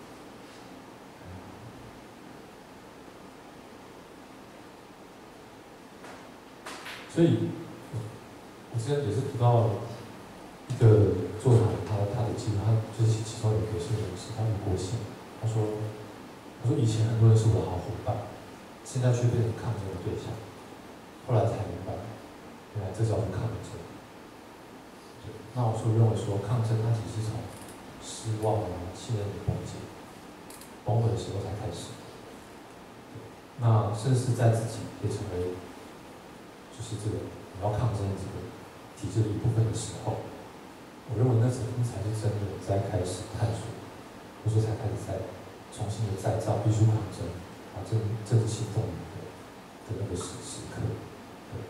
所以，我之前也是读到一个座谈，他的记录，他就是其中有一个是他吴国信，他说以前很多人是我的好伙伴，现在却变成抗争的对象，后来才明白，原来这叫做抗争。对，那我认为说抗争它其实是从失望啊、信任的崩解、崩溃的时候才开始，那甚至是在自己也成为。就是这个你要抗争这个体制的一部分的时候，我认为那才是真的在开始探索，或者说才开始在重新的再造艺术抗争啊政治行动的那个时刻。对。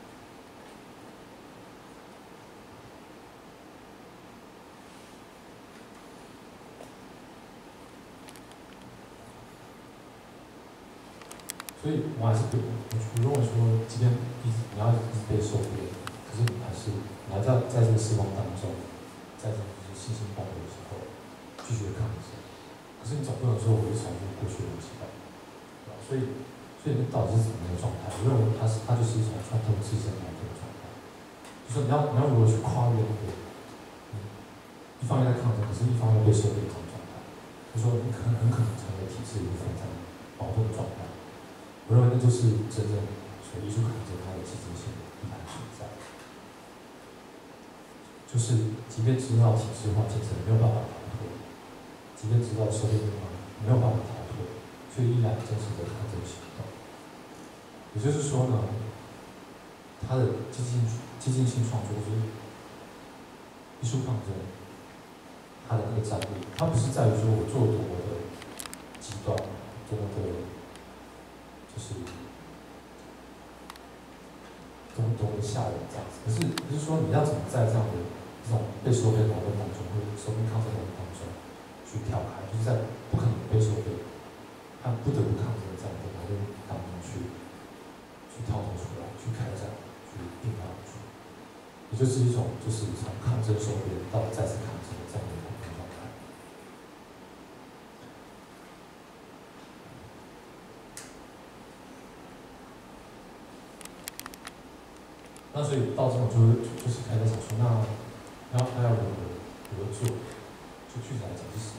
所以我还是我认为说，即便你要一直被收编，可是你还在这个失望当中，在这个信心崩溃的时候，继续的抗争。可是你总不能说我是重复过去的东西吧？所以那到底是怎么样的状态？我认为它就是一种穿透自身矛盾的状态。就是你要如何去跨越那个，一方面在抗争，可是一方面被收编这种状态。就说你很可能成为体制一部分这样矛盾的状态。我认为那就是真正所艺术抗争它的积极性必然存在。就是即便知道体制化建设没有办法逃脱，即便知道收编的话没有办法逃脱，却依然坚持着抗争行动。也就是说呢，它的激进性创作就是艺术抗争，它的那个张力，它不是在于说我做多么的极端，多么的。就是多么吓人这样子，可是说你要怎么在这样的这种被收编矛盾当中，或者收编抗争矛盾当中去跳开，就是在不可能被收编，他不得不抗争这样的矛盾当中去跳脱出来，去开展，去并发出，也就是一种就是从抗争收编到再次抗争的这样的一个状态。那所以到这种就是开始想说，那要如何做？就具体来讲是什么？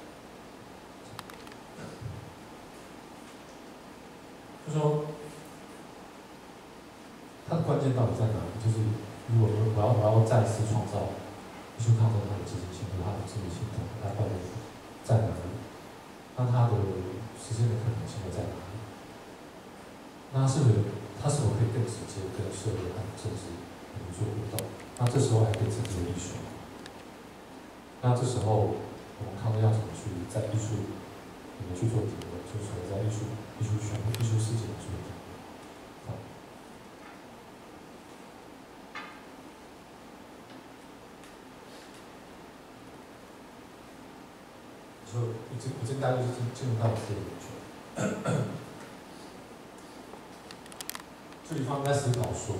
就说它的关键到底在哪里？就是如果我要再次创造艺术抗争它的积极性和它的政治行动，它到底在哪里？那它的实现的可能性又在哪里？那它是否可以更直接跟社会和政治做互动？那这时候还可以称之为艺术。那这时候我们抗争要怎么去在艺术里面去做评论？就是说在艺术圈、艺术世界里做评论。 就我这大概就是进入到我自己的研究。就一方面在思考说，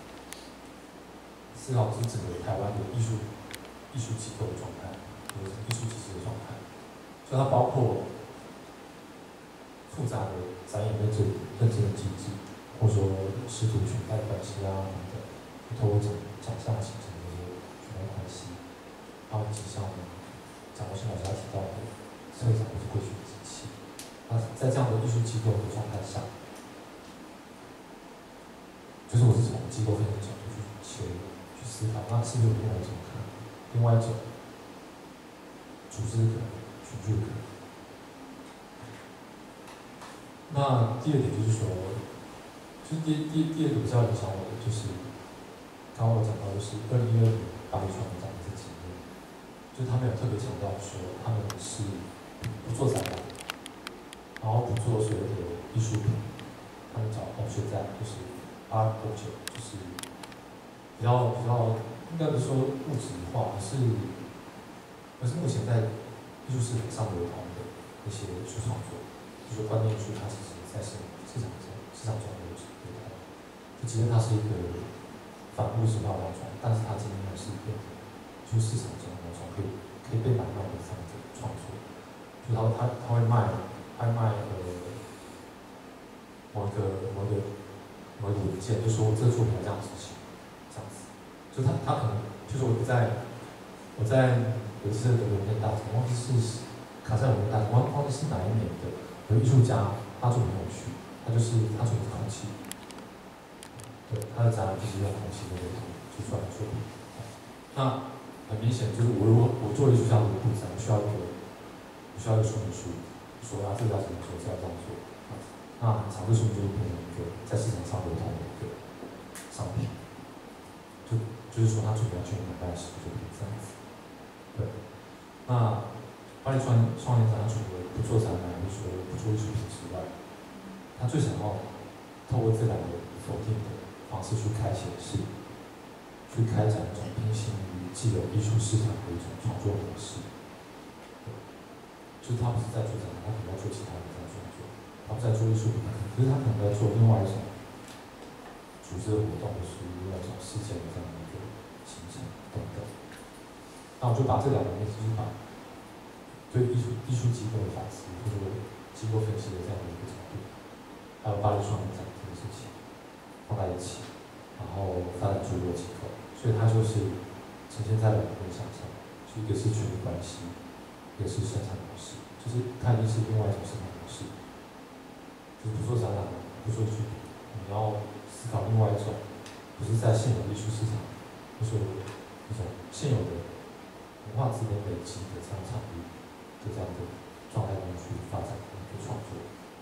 思考是整个台湾的艺术机构的状态，或者是艺术体制的状态，所以它包括复杂的展演认证的机制，或者说师徒裙带关系啊等等，透过奖项形成的一些裙带关系，还有以及像蒋老师提到的策展或是规训机器，那在这样的艺术机构的状态下，就是我是从机构分析角度去思考，那是不是有另外一种可能，另外一种组织可能、群聚可能。那第二点就是说，就是第二个比较影响我的，就是刚刚我讲到，就是2012年巴黎双年展的这经验，就他们有特别强调说，他们是不做展览，然后不做所谓的艺术品，他们找学在就是 art object， 就是比较应该不是说物质化，而是目前在艺术市场上流通的一些艺术创作。就是观念艺术，它其实在市场中流通，就即便它是一个反物质化的包装，但是它今天是一个就是市场中那种可以被买卖的这样的创作，就它会卖某一个文件，就说这个作品要这样执行，这样子，就它可能就是我在有一次的文件大展，忘记是卡塞尔文件大展，忘记是哪一年的。有艺术家，他作品很有趣，他作品是空气，对，他的展览就是用空气的去出来的作品。那很明显就是我作为艺术家的布展，我需要一个说明书，说这个要怎么做，这要这样做。那常规说明就是变成一个在市场上流通的一个商品，就是说他作品要去买卖实物作品这样子。对，那巴黎双年展除了不做展览，或者说不做艺术品之外，他最想要透过这两个否定的方式去开显示，去开展一种平行于既有艺术市场的一种创作模式。就是他不是在做展览，他可能在做其他的创作，他不在做艺术品，可是他可能在做另外一种组织的活动，或是另外一种事件的这样的一个形成等等。那我就把这两个面，就是把对艺术机构的反思，或者机构分析的这样的一个角度，还有巴黎双年展这个事情放在一起，然后发展出一个机构，所以它就是呈现在两个面向上，就一个是权力关系，一个是生产模式，就是它已经是另外一种生产模式，就是不做展览，不做艺术品，你要思考另外一种，不是在现有艺术市场，或者一种现有的文化资本累积的这样产业。这样的状态中去发展一个创作。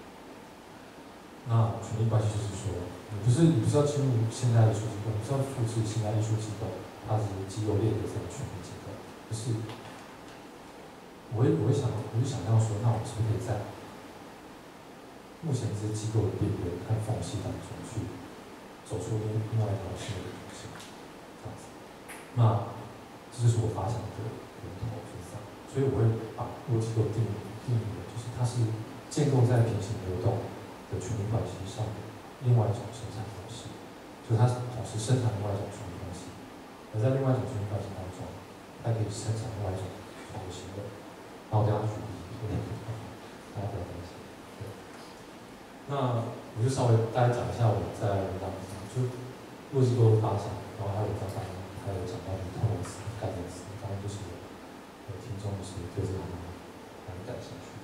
那权力关系就是说，你不是要进入现代艺术机构，你不是要复制现代艺术机构它是机构链的这种权力结构，可是我会想象说，那我是不是可以在目前这些机构的边缘和缝隙当中去走出另外一条新的路径，这样子。那这就是我发想的源头所在。所以我会把弱机构定义为，就是它是建构在平行流动的权力关系上的另外一种生产模式，就是它同时生产另外一种权力关系，而在另外一种权力关系当中，它可以生产另外一种创作行为。那我等下举例，大家不要担心。那我就稍微大概讲一下我在文章上，就弱机构的发想，然后还有刚刚还有讲到的通用词、概念词，当然就是听众是对这个蛮感兴趣。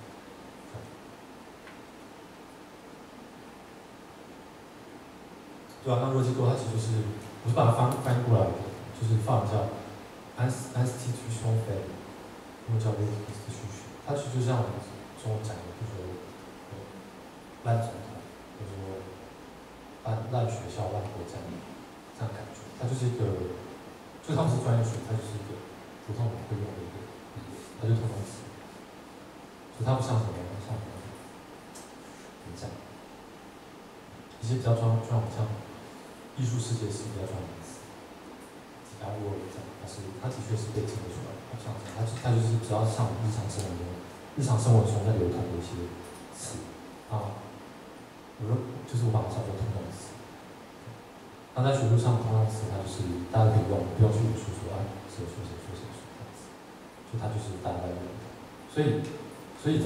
对啊，那弱机构它其实就是，我是把它翻译过来的，就是法文叫 institutional failure， 英文叫 institution， 它其实就像我们中文讲的，就是烂总统，或者说烂学校、烂国家这样感觉。它就是一个，就它不是专业术语，它就是一个普通人会用的一个语言，它就通用词。所以它不像什么，怎么讲？一些比较专像艺术世界是比较专业的词，然后我讲，它的确是被建构出来的，像它就是只要像日常生活中日日常生活中在流通的一些词啊，就是我把它叫做通用词。那在学术上，通用词它就是大家可以用，不用去数说啊谁说谁说谁说这样子，就它就是大家在用的。所以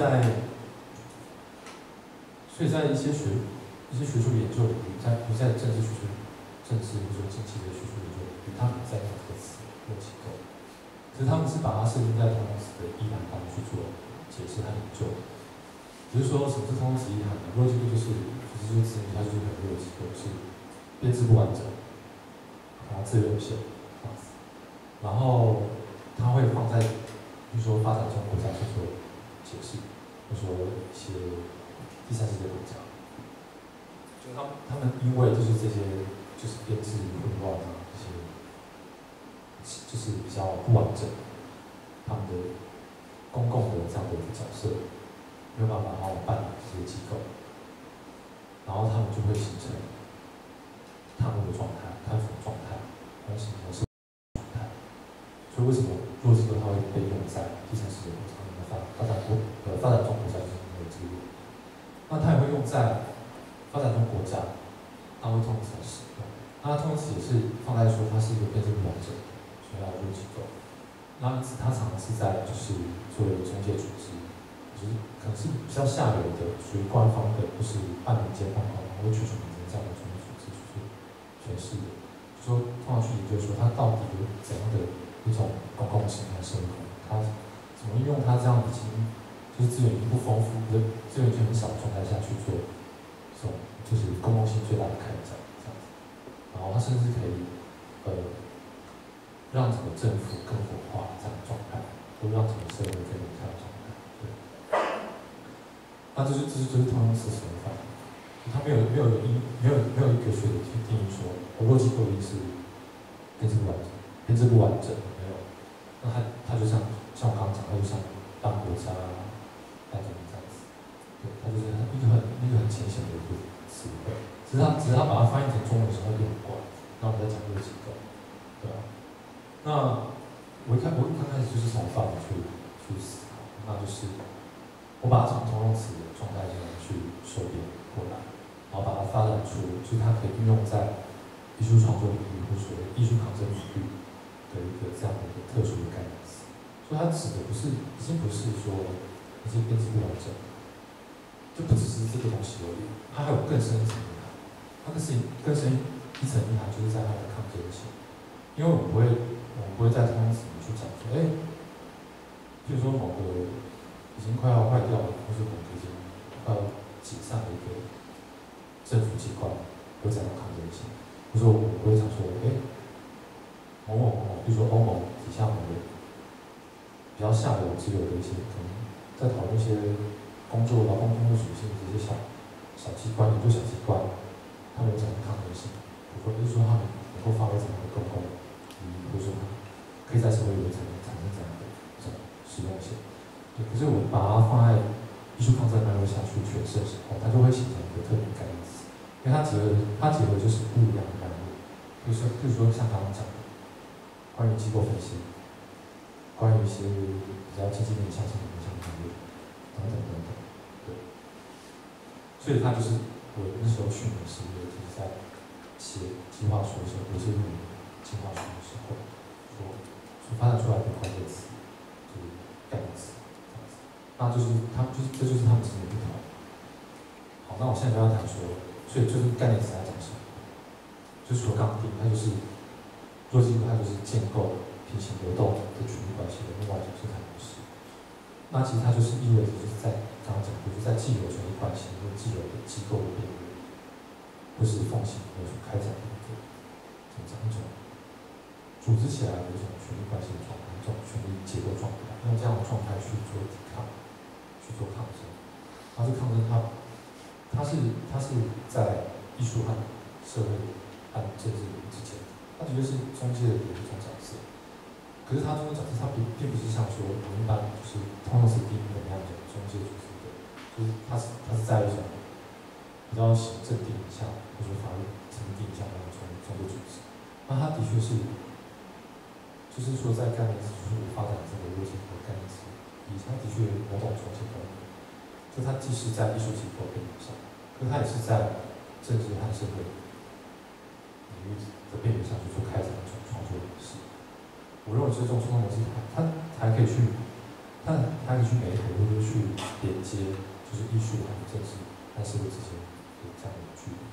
在一些学术研究领域，在政治学术、政治或者经济的学术研究领域，他们在用这个词或机构，其实他们是把它设定在通用词的意涵当中去做解释和研究。只是说什么是通用词意涵呢？弱机构就是字面它就是很弱的机构，是编制不完整，然后资源有限这样子，然后它会放在比如说发展中国家去做解释，或者说一些第三世界国家，就他们因为就是这些就是编制混乱啊，这些就是比较不完整，他们的公共的这样的一个角色没有办法好好办理这些机构，然后他们就会形成贪污的状态、贪腐的状态，然后形成社会状态。所以为什么弱机构它会被用在第三世界国家里面发展中国家就是因为这个？那它也会用在发展中国家，它会通用词来使用。那它通用词也是放在说它是一个编制不完整的，所以要弱机构。那因此它常常是在就是作为中介组织，就是可能是比较下游的，属于官方的，或是半民间、半官方或全球民间这样的中介组织去做诠释的。就说通常去研究说它到底有怎样的一种公共性和社会功能，它怎么运用它这样已经就是资源已经不丰富、资源已经很少的状态下去做这种就是公共性最大的开展这样子，然后它甚至可以让整个政府更活化这样的状态，或让整个社会更有这样的状态。对，那这就是通用词使用范围，它没有一个学者去定义说弱机构一定是编制不完整，没有。那它就像我刚刚讲，它就像当国家、当什么这样子，对，它就是一个很浅显的一个词汇，只是它把它翻译成中文的时候有点怪。那我们再讲弱机构，对吧？那我刚开始就是从法文去思考，那就是我把它从通用词的状态中去收编过来，然后把它发展出，就是它可以运用在艺术创作领域或者说艺术抗争领域的一个这样的一个特殊的概念词。所以它指的已经不是说已经编制不完整，就不只是这个东西而已，它还有更深一层意涵。它更深一层意涵就是在它的抗争性，因为我们不会在通用词里去讲说，比如说某个已经快要坏掉了，或是某个已经快要解散的一个政府机关有怎样抗争性，或者说我不会讲说，某，比如说欧盟底下某个比较下游之流的一些可能在讨论一些劳动工作属性的这些小机关、研究小机关，他们有怎样的抗争性，或者是说他们能够发挥怎样的公共意义，或者说可以在社会里面产生怎样的这种实用性。对，可是我们把它放在艺术抗争脉络下去诠释的时候，它就会形成一个特别概念词，因为它结合就是不一样的脉络，比如说像刚刚讲的关于机构分析，关于一些比较经济面向、心理面向的脉络等等，对，所以它就是我那时候去年10月就是在写计划书的时候，不是论文计划书的时候，所发展出来的关键词就是概念词。那这就是他们之间的不同。好，那我现在就要谈说，所以就是概念词在讲什么？就除了刚定，它就是弱机构，它就是建构平行流动的权力关系的另外一种生产模式。那其实它就是意味着就是在刚刚讲，就是在既有权力关系或既有的机构的边缘，或是奉行或者开展的一种组织起来的一种权力关系的状态，一种权力结构状态，用这样的状态去做抵抗。去做抗争，然后这抗争它是在艺术和社会和政治之间，它绝对是中介的一种角色。可是它中间角色，它并不是像说我们一般就是通用词定义的那样一种中介组织的，就是它是在一种比较行政定义下，或者说法律层面定义下的那种中介组织。那它的确是，就是说在概念词就是发展这个弱机构概念词。 它的确某种重新功能，就它既是在艺术机构边缘上，可它也是在政治和社会领域的边缘上去做开展的一种创作模式。我认为这种创作模式，它还可以去，它还可以去媒合，或者去连接，就是艺术和政治和社会之间有这样的距离。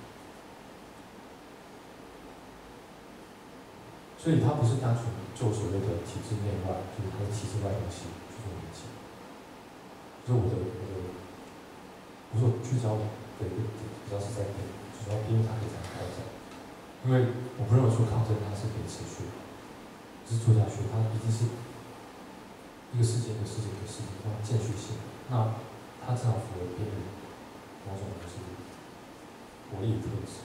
所以它不是单纯就所谓的体制内外，就是它的体制外东西去做连接。就是我所聚焦的一个点，比较是在边，主要边它可以这样开展。因为我不认为说抗争它是可以持续的，只是做下去，它一定是一个事件一个事件一个事件，它间续性。那它正好符合边缘某种就是活力的特质。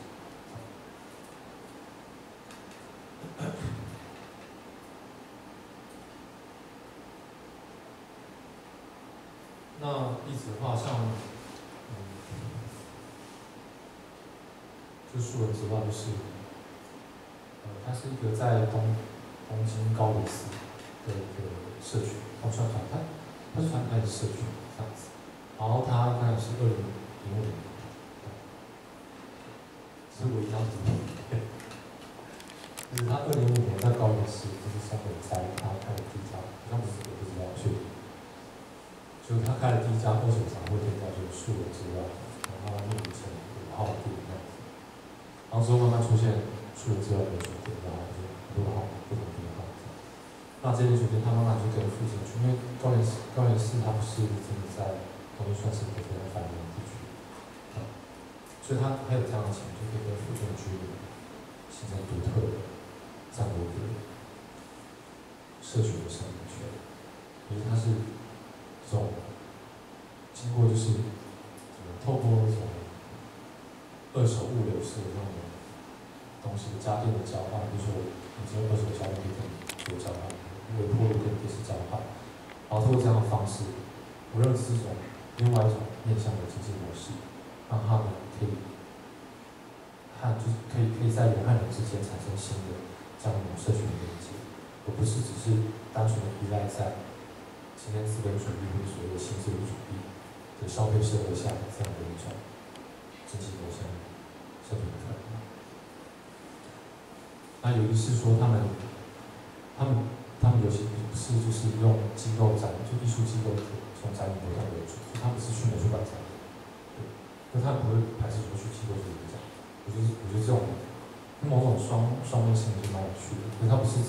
那例子的话，像就树人之外，就是它是一个在东京高野寺的一个社群，同算团，它是传统的社群这样子。然后它应该是2005年，是我一张图片，就是他2005年在高野寺，就是山本斋他开的第一家，好像不是我不知道，确定。就是他开了第一家二手杂货店，叫做树人之外，然后命名成5号店这样子。然后之后慢慢出现树人之外的书店，然后就很多号不同的号。那这些书店他慢慢就跟附近去，因为高原寺它不是真的在东京算是一个非常繁荣的地区，所以它还有这样的情况，就可以跟附近的居民形成独特的这样的一个社群的生活圈，因为它是这种经过就是透过这种二手物流式的那种东西的家电的交换，比如说你这二手家电可以跟你做交换，微波炉跟电视交换，然后透过这样的方式，我认为是一种另外一种面向的经济模式，让他们可以在人和人之间产生新的这样一种社群的连接，而不是只是单纯的依赖在今天资本主义或者所谓的新自由主义的消费社会下的这样的一种经济模式社群的可能。那有意思说他们尤其不是就是用机构展，就艺术机构从展览活动为主，就他们是去美术馆展，对，那他们不会排斥说去机构去演讲。我觉得这种某种双面性就蛮有趣的，可是它不是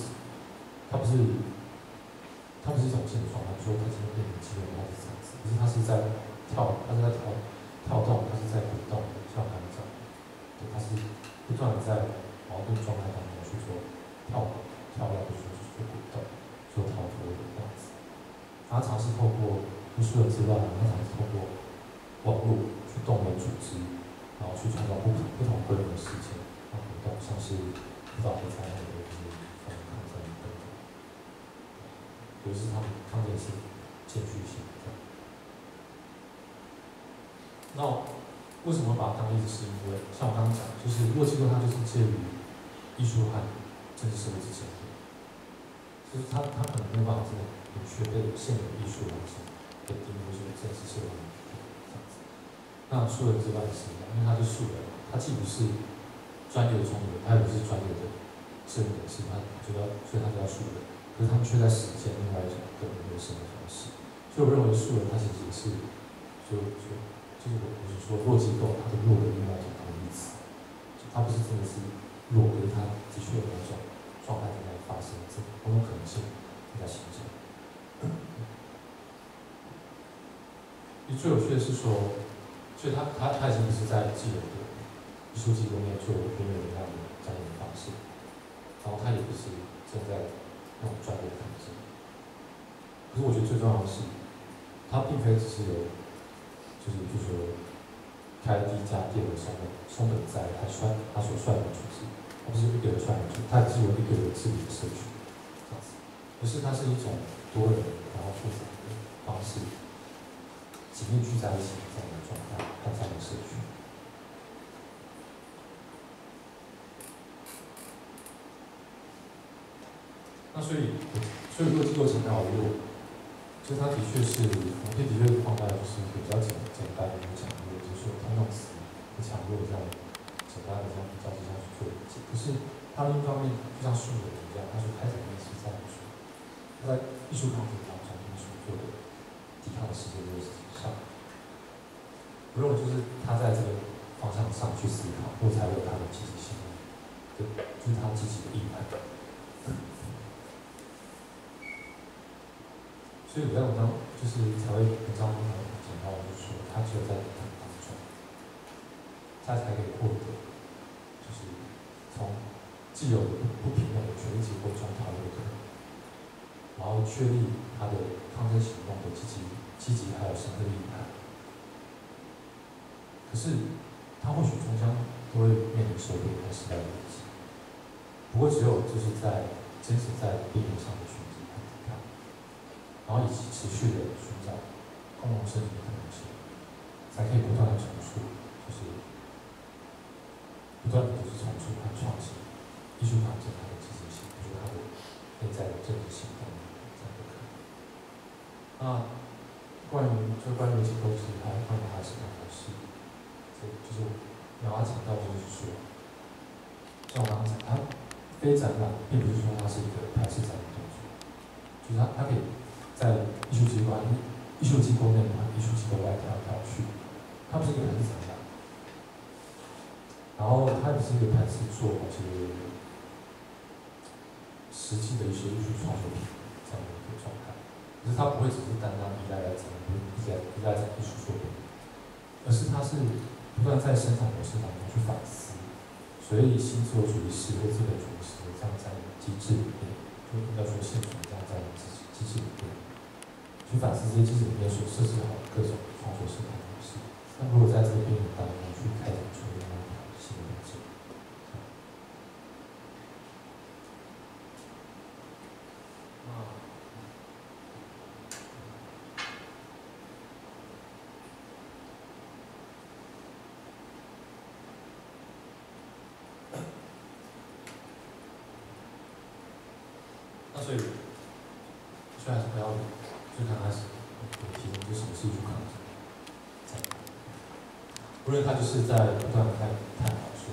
一种现状，说它今天变成机构，它是这样子，可是它是在跳动，它是在滚动，像它这样，对，它是不断的在矛盾状态当中去做跳跃，去做滚动，做逃脱的这样子。它尝试透过树人之外，它尝试透过网络去动员组织，然后去创造不同规模的事件和活动，像是舞蹈比赛或者是抗争等等。尤其是他们抗争是间续性的。那为什么把它当例子？是因为像我刚刚讲，就是如果机构它就是介于艺术和政治社会之间的，就是它可能没有办法真的明确被现有艺术来给定义为政治社会这样子。那树人之外也是一样，因为他是树人，他既不是专业的创作者，他也不是专业的摄影人士，所以他叫树人。可是他们却在实践另外一种个人的生活方式，所以我认为树人他其实也是，就是我是说弱机构它的弱的另外一种同义词，它不是真的是弱，可是它的确有某种状态正在发生，某种可能性正在形成。最有趣的是说，所以他已经不是在既有的艺术机构内做边缘一样的这样的方式，然后他也不是正在那种专业的统治。可是我觉得最重要的是，他并非只是有，就是说开第一家店的松本在他所率领的组织，他不是一个人率领组织，他也是由一个人治理的社区这样子，而是它是一种多人然后复杂的方式，紧密聚在一起的这样的状态和这样的社区。那所以这个机构强调，如果就所以它的确是，我们可以的确放在就是比较简单的强弱，就是说通用词的强弱这样简单的这样比较之下去做理解。可是它另一方面就像树人一样，它所开展的是在于说，它在艺术抗争当中所做的抵抗的世界这个事情上，我认为就是他在这个方向上去思考，或才有他的积极性，就是他积极的意涵。所以我在文章就是才会文章中讲到，就是说他只有在抵抗当中，他才可以获得，就是从既有的不平等的权力结构中逃离的可能，然后确立他的抗争行动的积极还有深刻的意涵。可是他或许终将都会面临收编和时代的危机，不过只有就是在坚持在边缘上的选择和抵抗，然后以及持续的寻找共同生存的可能性，才可以不断的重塑，就是不断的就是重塑和创新艺术抗争它的积极性，就是它的内在的政治行动这样的可能。那关于结构是关于它是什么模式？就是然后他强调就是说，像我刚刚讲，它非展览并不是说它是一个排斥展览动作，就是它可以在艺术机构内和艺术机构外跳来跳去，它不是一个排斥展览，然后它也是一个排斥做就是实际的一些艺术创作品这样的一个状态，可是它不会只是单单依赖在展览，依赖在艺术作品，而是它是不断在生产模式当中去反思，所以新自由主义式或资本主义式这样在机制里面，就应该说现存这样在机制里面，去反思这些机制里面所设置好的各种创作生产模式。那如果在这个边缘当中去开展出另外一条新的路径，那所以还是不要最刚开始有提供就什么是艺术抗争，无论他就是在不断的在探讨说，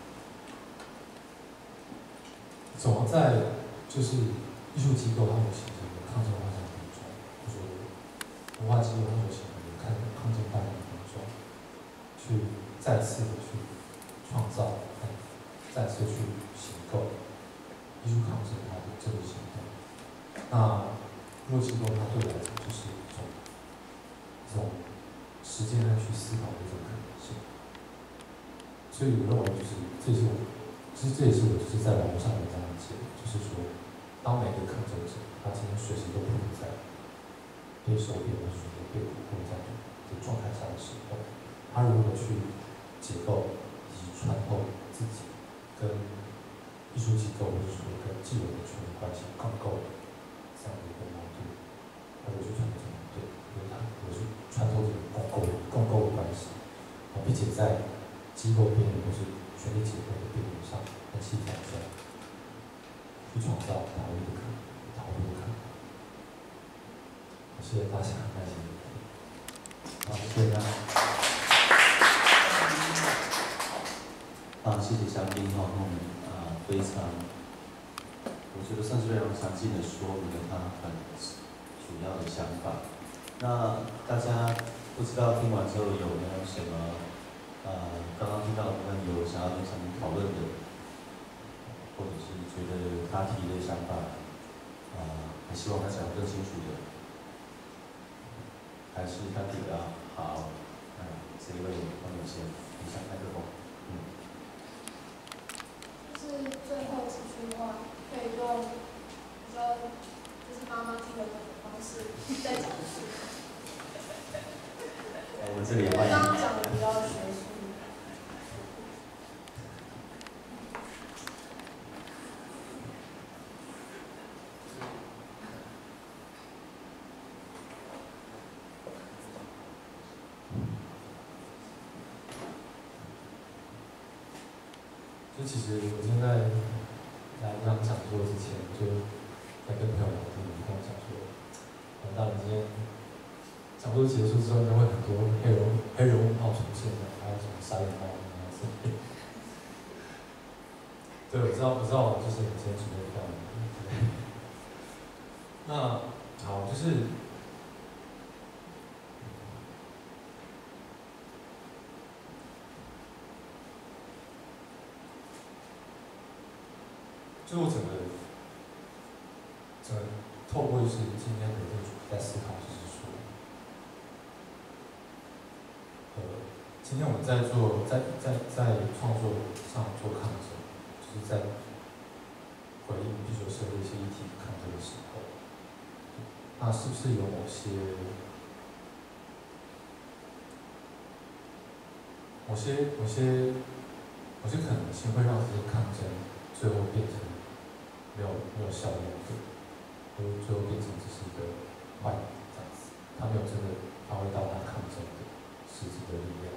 怎么在就是艺术机构它所形成的抗争方向当中，或者文化机构它所形成的抗争方向当中，去再次的去创造，再次去形构艺术抗争它的政治行动。那弱机构它对我来讲就是一种时间来去思考的一种可能性。所以我认为就是这也是我就是在网络上有这样写，就是说，当每个抗争者他今天随时都不在被收编或者说被捕获在的状态下的时候，他如何去解构以及穿透自己跟艺术机构或者说跟既有的权力关系共构这样的一个矛盾，或者去穿透这个矛盾，或者去穿透这个共构的关系，并且在机构边缘或是权力结构的边缘上和系统上去创造逃逸的可能，逃避的可能。谢谢大家耐心。 好，谢谢大家。谢谢香槟哈，非常，我觉得算是非常详尽的说明了他很主要的想法。那大家不知道听完之后有没有什么刚刚听到的部分有想要跟香槟讨论的，或者是觉得他提的想法还希望他讲得更清楚的，还是他提的好？这一位朋友先，你想麦克风。 就是最后几句话可以用比较就是妈妈听得懂的方式再讲一次。 我们这里也欢迎。 刚刚讲的比较学术。 就其实我现在来这场讲座之前，就在跟朋友聊天，跟我讲说， 完蛋了，今天讲座结束之后，应该会很多黑人问号出现的，还有什么傻眼猫啊之类的。对，我知道，就是你今天准备漂亮。那好，就是我整个透过就是今天的这个主题在思考，就是说，今天我们在创作上做抗争，就是在回应地球社会一些议题抗争的时候，那是不是有某些可能性会让这些抗争最后变成没有效用的，或者最后变成只是一个坏的这样子，它没有真的发挥到它抗争的实质的力量。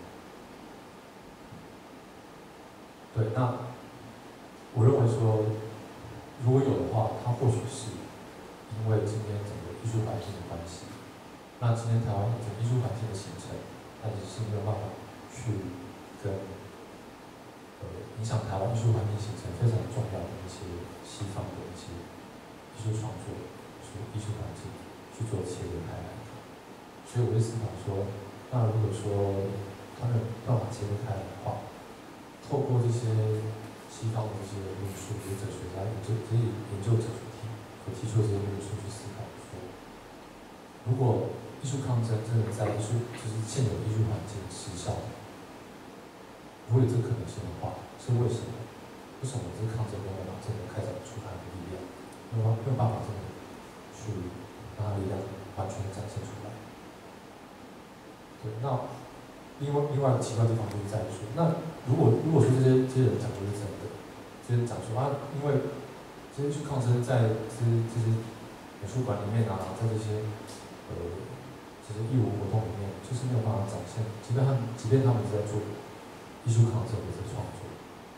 对，那我认为说，如果有的话，它或许是因为今天整个艺术环境的关系。那今天台湾整个艺术环境的形成，它其实是没有办法去跟影响台湾艺术环境形成非常重要的一些西方的一些艺术创作、艺术环境去做切割开来。所以我会思考说，那如果说他们有办法切割开来的话，透过这些西方的一些论述，或者哲学家研究者所提出的这些论述去思考说，如果艺术抗争真的在就是现有艺术环境失效，如果有这个可能性的话，是为什么？为什么这个抗争没有办法真的开展出它的力量？没有办法真的去让它力量完全展现出来？对，那另外奇怪的地方就是在于说，那如果说这些人讲的是真的，这些人讲说啊，因为这些去抗争在这些美术馆里面啊，在这些这些义务活动里面，就是没有办法展现，即便他们在做艺术抗争的创作，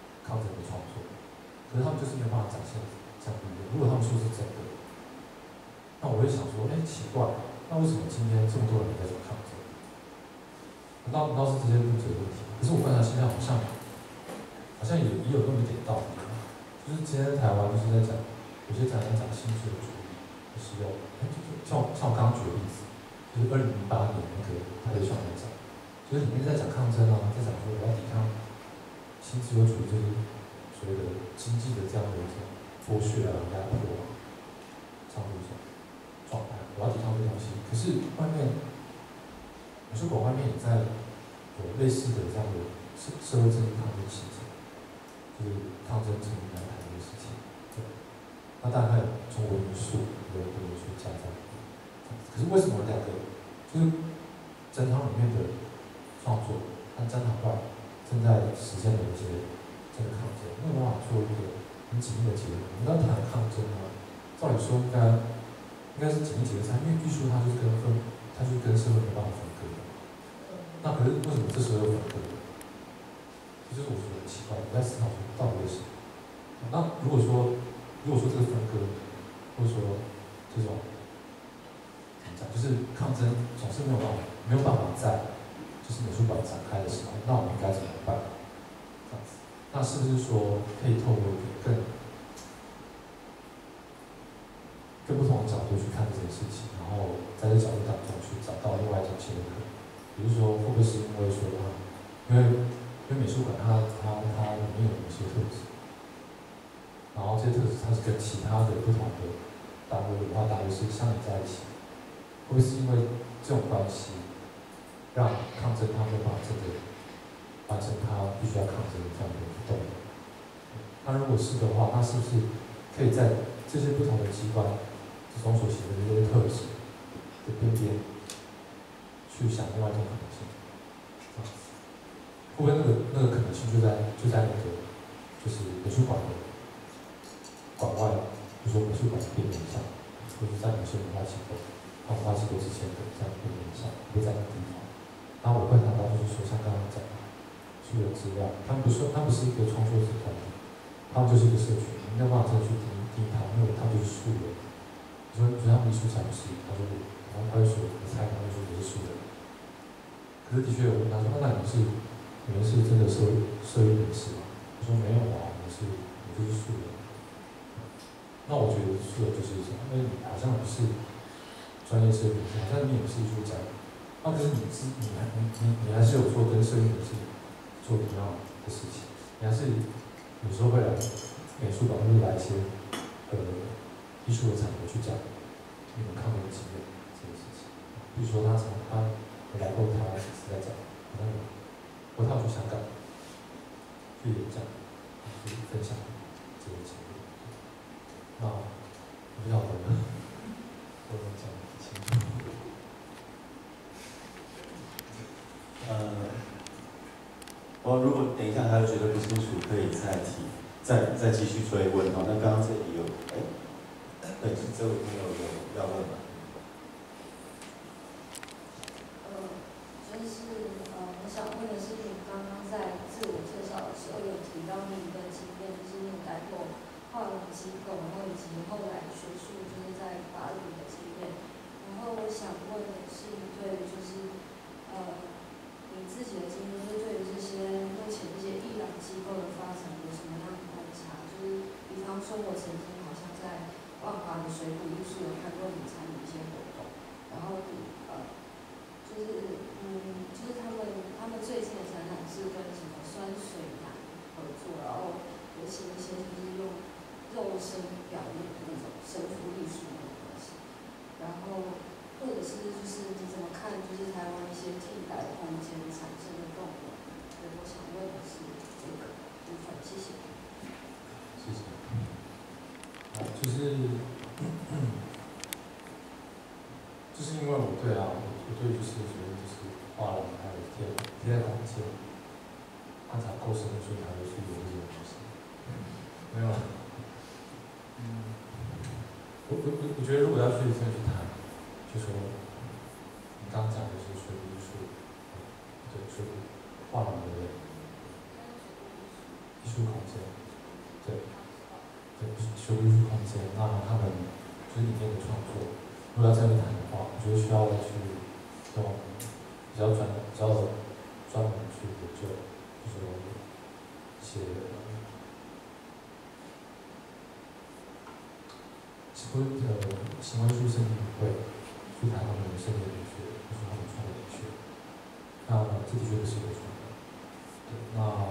可是他们就是没有办法展现这样的力量。如果他们说是真的，那我会想说，奇怪，那为什么今天这么多人在做抗争？难道是这些论者的问题？可是我观察现在好像也有那么一点道理，就是今天台湾就是在讲，有些展览讲新自由主义，就是用，像我刚刚举的例子，就是2008年那个台北双年展，就是里面在讲抗争啊，在讲说我要抵抗新自由主义，就是所谓的经济的这样的一种剥削啊、压迫啊，这样的一种状态，我要抵抗这东西。可是外面美术馆外面也在有类似的这样的社会正义抗争行程，就是抗争正义来谈这个事情。对，那当然还有中国元素，有元素加在里面。可是为什么两个就是展场里面的创作和展场外正在实现的一些这个抗争，没有办法做一个很紧密的结合？我们要谈抗争啊，照理说应该是紧密结合才，因为艺术它就是跟社会没办法分割的。那可是为什么这时候又分割？这就是我觉得很奇怪，我在思考说到底为什么？那如果说这个分割，或者说这种怎么讲，就是抗争总是没有办法在就是美术馆展开的时候，那我们应该怎么办？这样子，那是不是说可以透过一个更不同的角度去看这件事情，然后在这角度当中去找到另外一种切入？比如说，会不会是因为说因为美术馆它里面有一些特质，然后这些特质它是跟其他的不同的文化单位是相连在一起，会不会是因为这种关系，让抗争它没有办法真的完成它必须要抗争的这样的一个动力？那如果是的话，那是不是可以在这些不同的机关之中所形成的这些特质的边边？去想另外一种可能性，会不会那个可能性就在那个就是美术馆的馆外，比如说美术馆的边缘上，或者在某些文化机构之间的这样的边缘上，会在那个地方。然后我观察到就是说，像刚刚讲的素人资料，它不是一个创作者团体，他们就是一个社群，你没有办法真的去定义他，因为他们就是素人。你说他们艺术家不是，他然后他就说，我猜他就说我是素人。可是的确，我问他说，那你们是真的社运人士吗？我说没有啊，我就是素人。那我觉得素人就是这样，因为你好像不是专业摄影师，好像你也不是艺术家，那可是你还是有做跟摄影师做一样的事情，你还是有时候会来美术馆，或者来一些艺术的场合去讲你们看过的经验这件事情。比如说他来过台湾几次在讲，好像或他去香港去演讲，去分享这些经验。那我不晓得我有讲不清楚。 如果等一下还有觉得不清楚，可以再继续追问哦。那刚刚这里有，对，这位朋友有要问吗？ 我想问的是，你刚刚在自我介绍的时候有提到你的经验，就是你待过画廊机构，然后以及后来学术就是在巴黎的经验。然后我想问的是，对，就是你自己的经验，就是对于这些目前这些艺廊机构的发展有什么样的观察？就是比方说，我曾经好像在万华的水谷艺术有看过你参与一些活动，然后就是他们最近的展览是跟什么酸水男合作，然后有请一些就是用肉身表演的那种神符艺术的东西，然后或者是就是你怎么看就是台湾一些替代空间产生的动能？所以我想问的是这个部分，谢谢。 谢谢。就是因为我对就是觉得就是画廊还有贴在空间，观察够深，所以才会去有这些东西。没有啦。我觉得如果要去谈，就说你刚刚讲的是水谷艺术，对，水谷画廊的艺术空间，对，水谷艺术空间，那他们就是里面的创作。如果要这样谈的话，我觉得需要去用比较专门去研究，就是一些行为艺术设计会去谈他们的设计美学，就是他们创作美学。那这的确是有创的。对，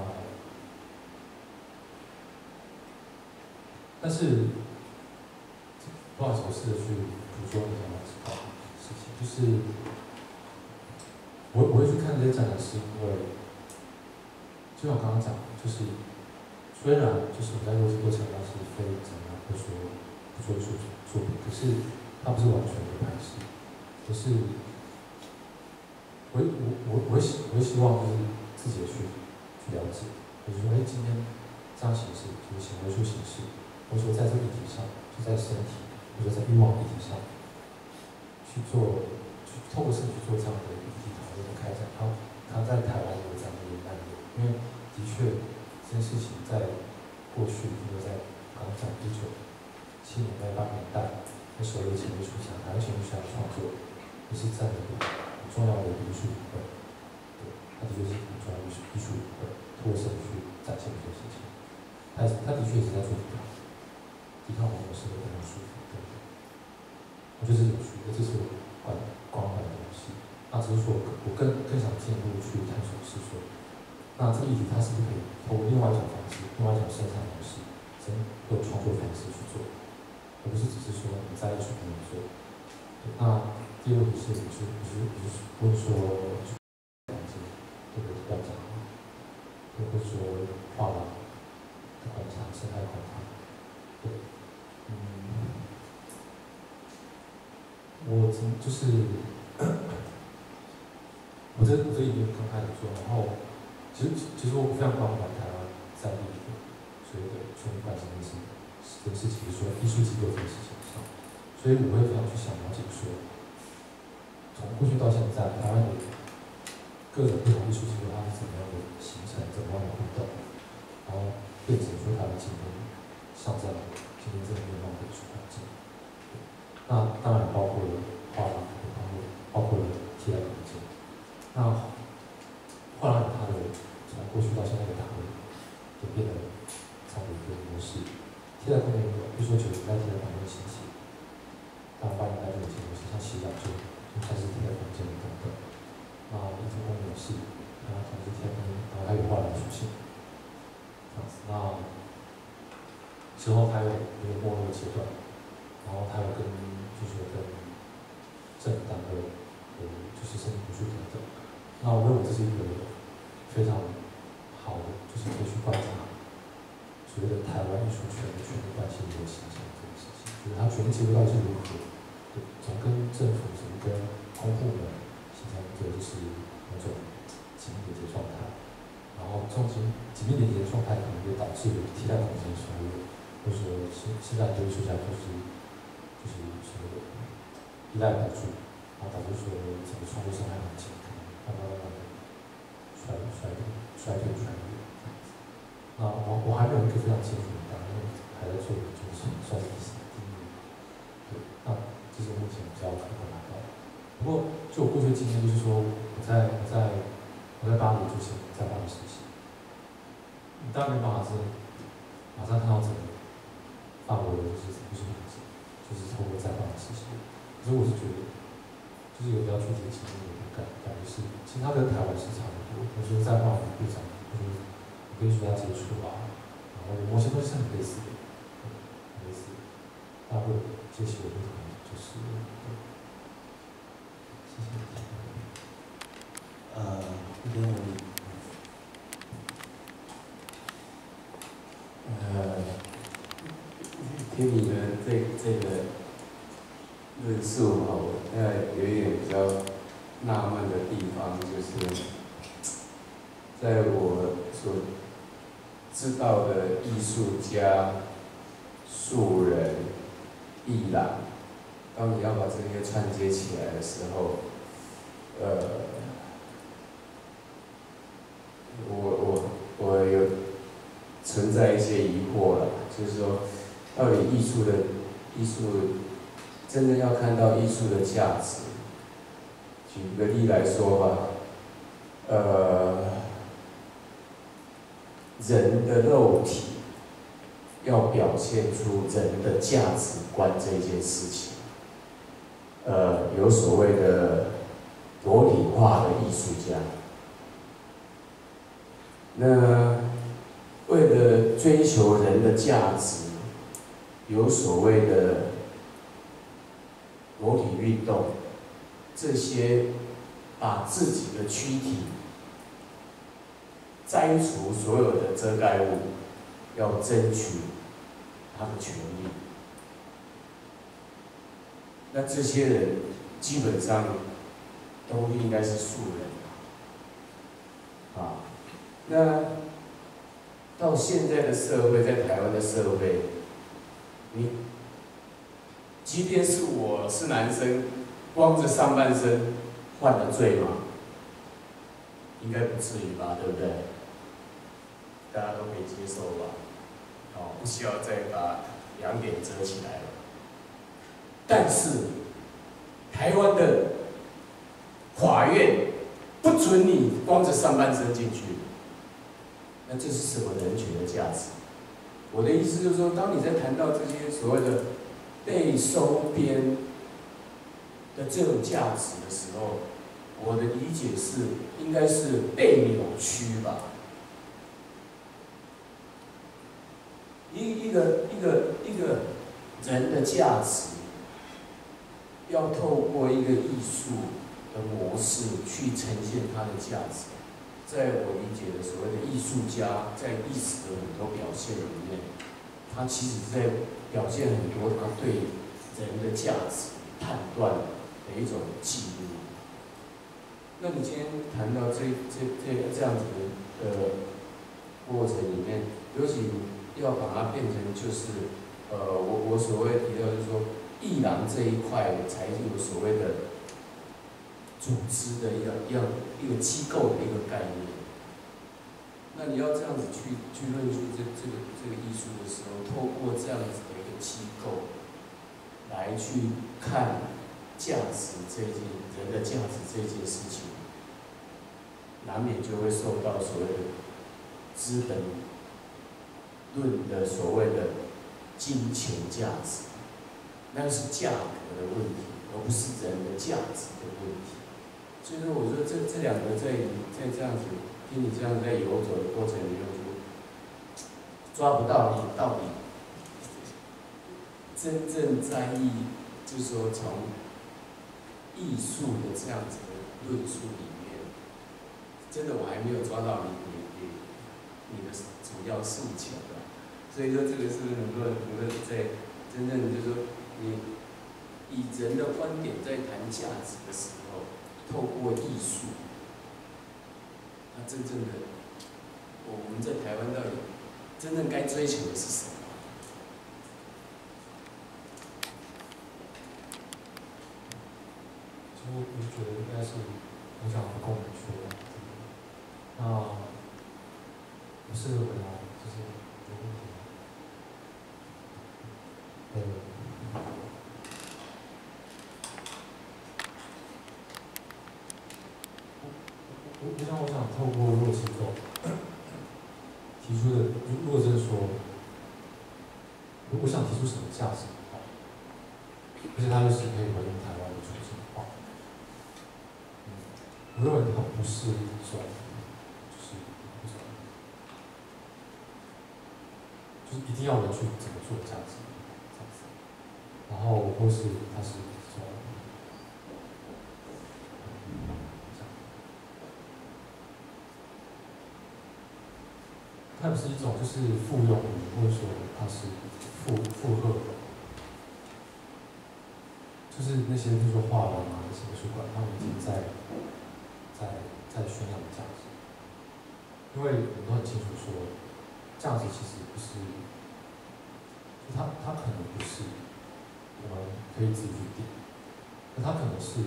但是不好意思，我试着去捕捉你想要知道的事情，就是我会去看这些展览，是因为就像我刚刚讲的，就是虽然就是我在做强调是非展览或者说不做艺术作品，可是它不是完全的排斥，可是我会希望就是自己去了解，就是说，今天这样形式就是行为艺术形式，或者说在这个议题上，就在身体。或者在欲望议题上去透过身体去做这样的议题讨论的开展，它在台湾有这样的一个案例，因为的确这件事情在过去，比如在刚讲1970年代、80年代那时候有前艺术家，台湾前艺术家创作也是占了很重要的艺术部分，对，它的确是很重要的艺术部分，透过身体去展现这件事情，它的确也是在做抵抗网络社会的束缚。我觉得是有趣的，这是我关怀的东西。那只是说我更想进一步去探索是说，那这个议题它是不是可以通过另外一种方式、另外一种生产模式，用创作方式去做，而不是只是说你在艺术里面做。那第二个是你是问说，对不对？观察，或者说画廊的观察、生态观察，对，我这已经刚开始做，然后其实我非常关怀台湾在地的所谓的权利关系这件事情，说艺术机构这件事情上，所以我会非常去想了解说，从过去到现在，台湾的各种不同艺术机构它是怎么样的形成，怎么样的互动，然后变成说它的今天像这样今天这个面貌的艺术环境。那当然包括了画廊，包括了替代空间。那画廊它的从过去到现在的它会演变的这样的一个模式。替代空间比如说90年代替代空间兴起，到80年代就有些模式，像西洋就开始替代空间等等。那一种模式，然后同时替代空间，然后还有画廊属性，这样子。那之后它有一个没落阶段，然后它有就是跟政府单位就是申请补助等等。那我认为这是一个非常好的，就是可以去观察所谓的台湾艺术圈的权力关系如何形成这件事情，就是它权力结构到底是如何，对，怎么跟政府，怎么跟公部门形成一个就是某种紧密连接状态，然后这种紧密连接的状态可能会导致替代空间的衰弱，或者说现在很多艺术家就是所谓的依赖补助，然后导致说整个创作生态环境可能慢慢的衰退这样子。那我还没有一个非常清楚的答案，因为还在做就是算是第一年。对，那这是目前比较可拿到的。不过就我过去的经验，就是说我在巴黎就是在巴黎实习，你当然没办法是马上看到整个法国的就是环境，就是透过在巴黎实习。可是我是觉得，就是有比较具体的经验，感觉是，其实它跟台湾是差不多。我觉得在巴黎部长就是跟艺术家接触啊，然后某些东西是很类似的，很类似的。大会这些我都可能就是，谢谢。 一点五。 听你的这个论述哈，我有一点比较纳闷的地方，就是在我所知道的艺术家、素人、艺廊，当你要把这些串接起来的时候，我有存在一些疑惑了，就是说，到底艺术真正要看到艺术的价值。举个例来说吧，人的肉体要表现出人的价值观这件事情，有所谓的裸体化的艺术家。那为了追求人的价值，有所谓的裸体运动，这些把自己的躯体摘除所有的遮盖物，要争取他的权利。那这些人基本上都应该是素人啊。那到现在的社会，在台湾的社会，你即便是我是男生，光着上半身犯了罪吗？应该不至于吧，对不对？大家都可以接受吧？哦，不需要再把2点遮起来了。但是台湾的法院不准你光着上半身进去。那这是什么人权的价值？我的意思就是说，当你在谈到这些所谓的被收编的这种价值的时候，我的理解是，应该是被扭曲吧。一个人的价值，要透过一个艺术的模式去呈现它的价值。在我理解的所谓的艺术家在历史的很多表现里面，他其实在表现很多他对人的价值判断的一种记录。那你今天谈到这样子的过程里面，尤其要把它变成就是我所谓提到就是说，艺廊这一块才有所谓的组织的一个机构的一个概念。那你要这样子去论述这个艺术的时候，透过这样子的一个机构来去看价值这件人的价值这件事情，难免就会受到所谓的资本论的所谓的金钱价值，那是价格的问题，而不是人的价值的问题。所以说，我说这两个在这样子听你这样在游走的过程里面，就抓不到你到底真正在意，就是说从艺术的这样子的论述里面，真的我还没有抓到你的主要诉求的。所以说，这个是能够在真正就是说你以人的观点在谈价值的时候，透过艺术，那真正的我们在台湾到底真正该追求的是什么？ 其实我觉得应该是很想跟我们说，那不是回答就是有问题。我想透过弱机构提出的，如果真的说，我想提出什么价值的话，而且它又是可以回应台湾的处境的话，我认为它不是一种，就是一定要人去怎么做价值这样子，然后或是它是一种。它不是一种就是附庸语，或者说它是附和的，就是那些比如说画廊啊、那些美术馆，他们已经在宣扬价值，因为我们都很清楚说，价值其实不是，就它可能不是我们可以自己去定，那它可能是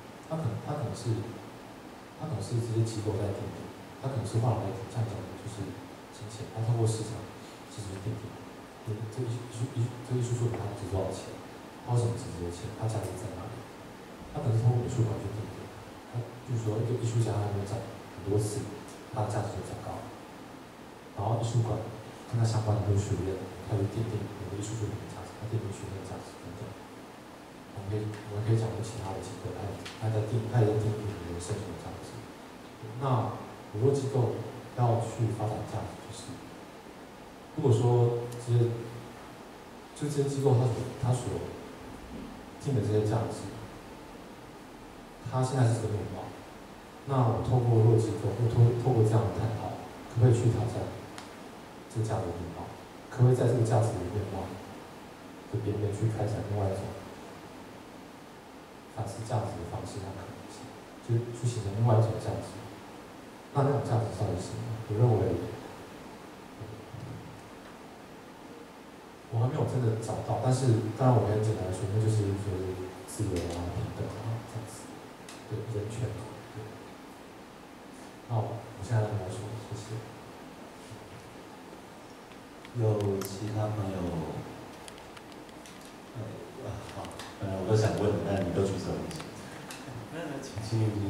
这些机构在定的，它可能是画廊在定，这样讲就是。金钱，它通过市场其实定定，这艺术作品它值多少钱，它为什么值这些钱，它价值在哪里？它可能是通过美术馆去定定，它就是说一个艺术家他能展很多次，它的价值就比较高。然后艺术馆跟它相关的艺术学院，它就定定每个艺术作品的价值，它定定学院的价值等等。我们可以讲到其他的机构，它在定义你的生存价值。那很多机构要去发展价值。如果说这些机构它所定的这些价值，它现在是这个面貌，那我透过弱机构，或透过这样的探讨，可不可以去挑战这个价值的面貌？可不可以在这个价值的面貌的边缘去开展另外一种反思价值的方式和可能性，就去形成另外一种价值？那种价值到底是什么？我认为。我还没有真的找到，但是当然我可以简单说，那就是自由啊、平等啊这样子，对人权，对。那我现在来描述，谢谢。 有其他朋友？好，本来我都想问，但你都举手了。请你。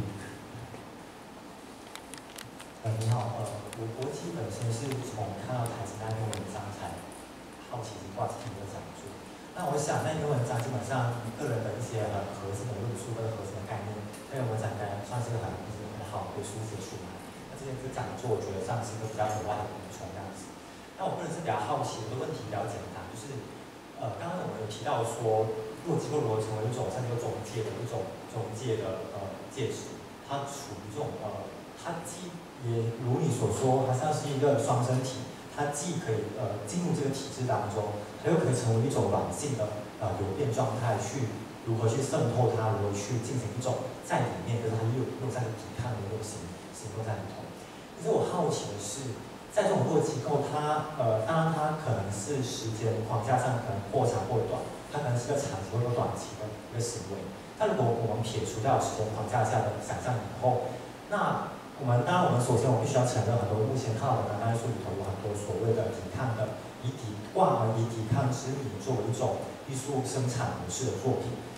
你好，我基本身是从看到台子那篇文章才。好奇心挂起听的讲座，那我想那篇文章基本上个人的一些很核心的论述或者核心的概念，那篇文章应该算是很好被书写出来。那这讲座我觉得算是一个比较额外的补充这样子。那我个人是比较好奇，我的问题比较简单，就是刚刚我们有提到说，如果机构如何成为一种像这个中介的介质，它处于这种它既也如你所说，它像是一个双生体。它既可以进入这个体制当中，它又可以成为一种软性的流变状态，去如何去渗透它，如何去进行一种在里面，就是它又在抵抗的一种行动在里头。可是我好奇的是，在这种弱机构，它当然它可能是时间框架上可能或长或短，它可能是个长期或者短期的一个行为。但如果我们撇除掉时间框架下的想象以后，那当然我们首先我们必须要承认，很多目前看到的当代艺术里头有很多所谓的抵抗的，以抵抗之名作为一种艺术生产模式的作品。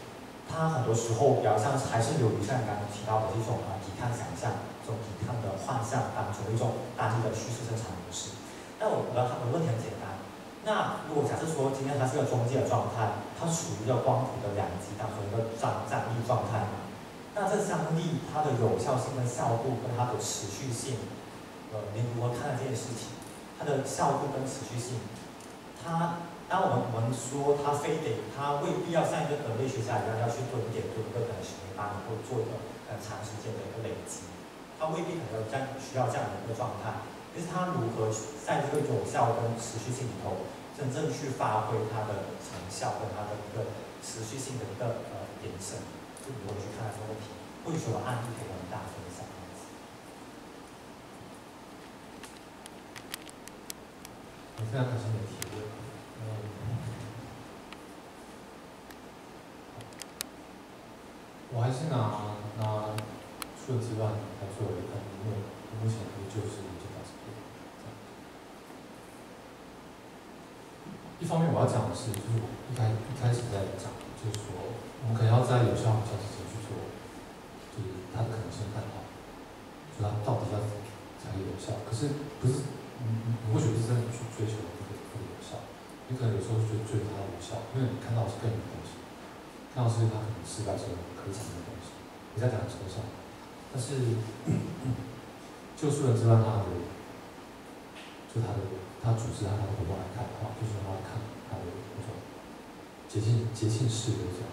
它很多时候比较像还是由于像刚刚提到的这种抵抗想象、这种抵抗的幻象当中的一种单一的叙事生产模式。那我的问题很简单，那如果假设说今天它是个中介的状态，它处于一个光谱的两极当中一个张力状态嘛，那这张力它的有效性跟效度跟它的持续性，你如何看待这件事情？它的效度跟持续性，当我们说它它未必要像一个人类学家一样要去蹲一个可能10年8年或做一个长时间的一个累积，它未必可能需要这样的一个状态。可是它如何在这个有效跟持续性里头，真正去发挥它的成效跟它的一个持续性的一个延伸，就如何去看待这个问题？或许有案例可以跟大家分享。 我非常感谢你的提问。我还是拿数人之乱来作为一个，因为目前研究是研究到这边。一方面我要讲的是，就是我一开始在讲，就是说我们可能要在有效无效之间去做，就是它的可能性探讨，就它到底要才有效。可是不是你或许不是真的去追求那个有效，你可能有时候去追求它的有效，因为你看到的是更远的东西，看到是它可能失败之后可以产生的东西，你在讲抽象。但是就数人之外，它组织它的活动来看的话，就是说它看它的那种节庆式的这种，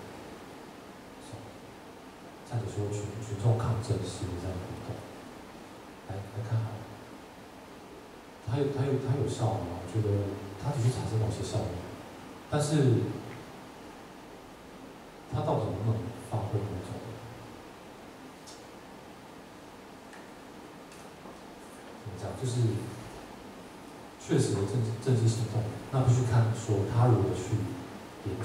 或者说群众抗争式的这样的活动，来看好。它有效吗？我觉得它的确产生某些效果，但是它到底能不能发挥某种怎么讲？就是确实的政治行动，那必须看说它如何去连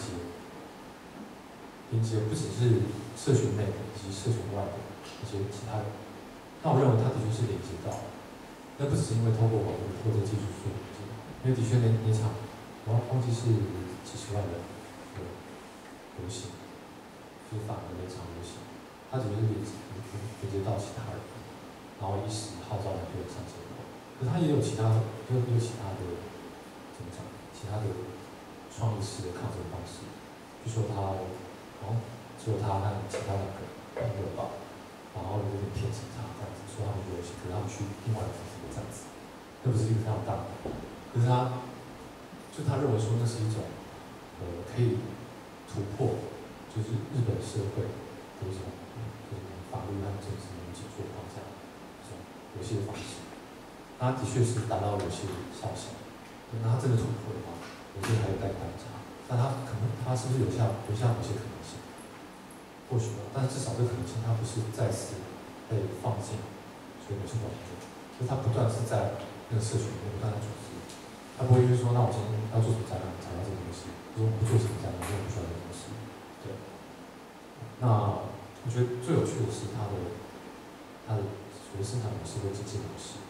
接不只是社群内以及社群外的一些其他人。那我认为它的确是连接到了。那不只是因为透过网络或者技术做连接，因为的确那场我忘记是几十万人的游行，就是反的那场游行，它只是连接到其他人，然后一时号召很多人上街头。可是它也有其他的怎么讲？其他的创意式的抗争方式，就说他，只有他和其他2个朋友吧，然后有点骗警察这样子，说他们游行，可是他们去另外一个城市这样子，那不是一个非常大的，可是他认为说那是一种，可以突破，就是日本社会的一种，法律和政治能紧缩框架这种游戏的方式，他的确是达到游戏的效果，那他真的突破的话，我觉得还有待观察，但他是不是有效某些可能性？或许吧，但是至少这个可能性它不是再次被放进所以美术馆里面，就是它不断是在那个社群里面不断的组织，它不会就是说，那我今天要做什么展览，找到这个东西，如果不做什么展览，我不需要这个东西。对。那我觉得最有趣的是它的所谓生产模式或经济模式，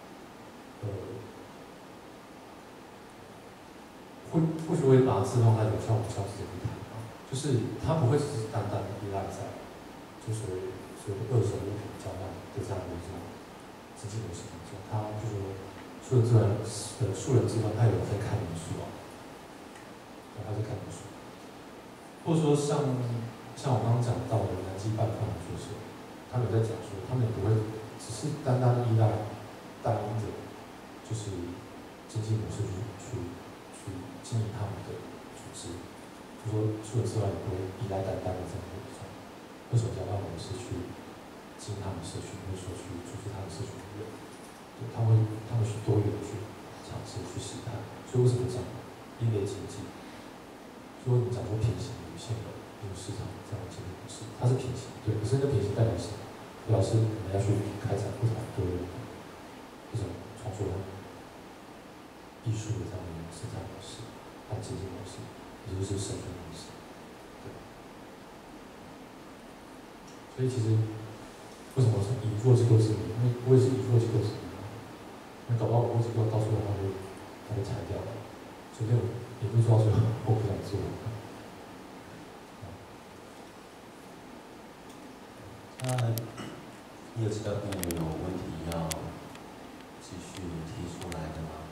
或许我也把它置放在有效无效之间去谈。就是它不会只是单单依赖在，就所谓二手物品交换的这样的一种经济模式当中，它就是说素人之外，他有在看民宿啊，他在看民宿，或者说像我刚刚讲到的南极办饭宿舍，他们在讲说，他们也不会只是单单依赖单一的，就是经济模式去经营他们的组织。就说除了之外，你不会依赖单单的这样的一种二手交换模式去经营他们社群，或者说去组织他们社群的人，对，他们去多元的去尝试去试探。所以为什么讲一类经济？所以我们讲说平行与现有市场这样的经济模式，它是平行，对，可是那平行代表什么？代表是我们要去开展不同多元的这种创作艺术的这样的一种生产模式和经济模式。也就是社群模式，对。所以其实为什么是以弱机构之名？因为我也是以弱机构之名，因为搞不好弱机构到最后它被裁掉了，所以也不是说到最后我不想做。 那有其他朋友有问题要继续提出来的吗？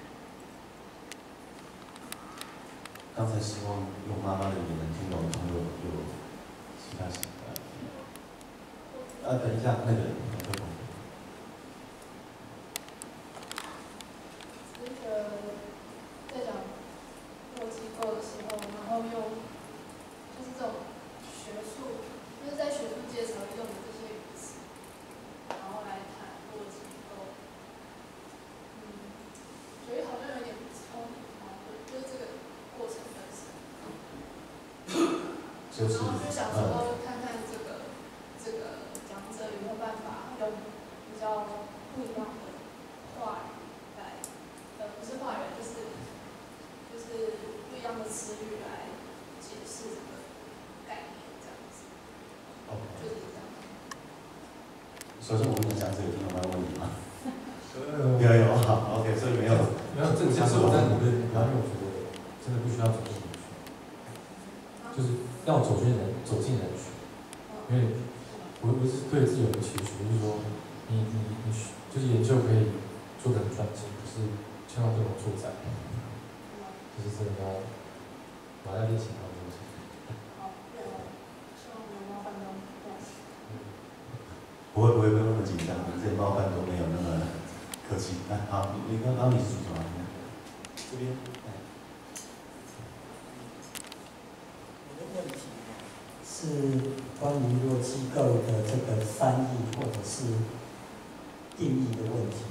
刚才希望用妈妈的语言能听懂的朋友有其他想法。等一下，那个麦克风。 在讲弱机构的时候，然后用就是这种学术，就是在学术界常用的这些语词，然后来谈弱机构，觉得好像有点冲突矛盾，就是这个过程本身。然后就想说，看看这个讲者有没有办法用比较不一样的话语来，不是话语，就是不一样的词语来解释这个概念，这样子。就是这样。 首先，我跟你讲这个，听懂没有问题吗？有，好 ，OK， 所以没有。 没有，这个是我在努力，然后因为我觉得真的必须要走进人群，就是要走进人群，因为我是对自己有个期许，就是说你就是研究可以做得很专精，可是千万不能做窄，就是真的要把它练习到东西。 好，希望没有冒犯到大家。 不会那么紧张，这些冒犯都没有那么客气。好，你刚刚你是什么？这边。 我的问题是关于弱机构的这个翻译或者是定义的问题。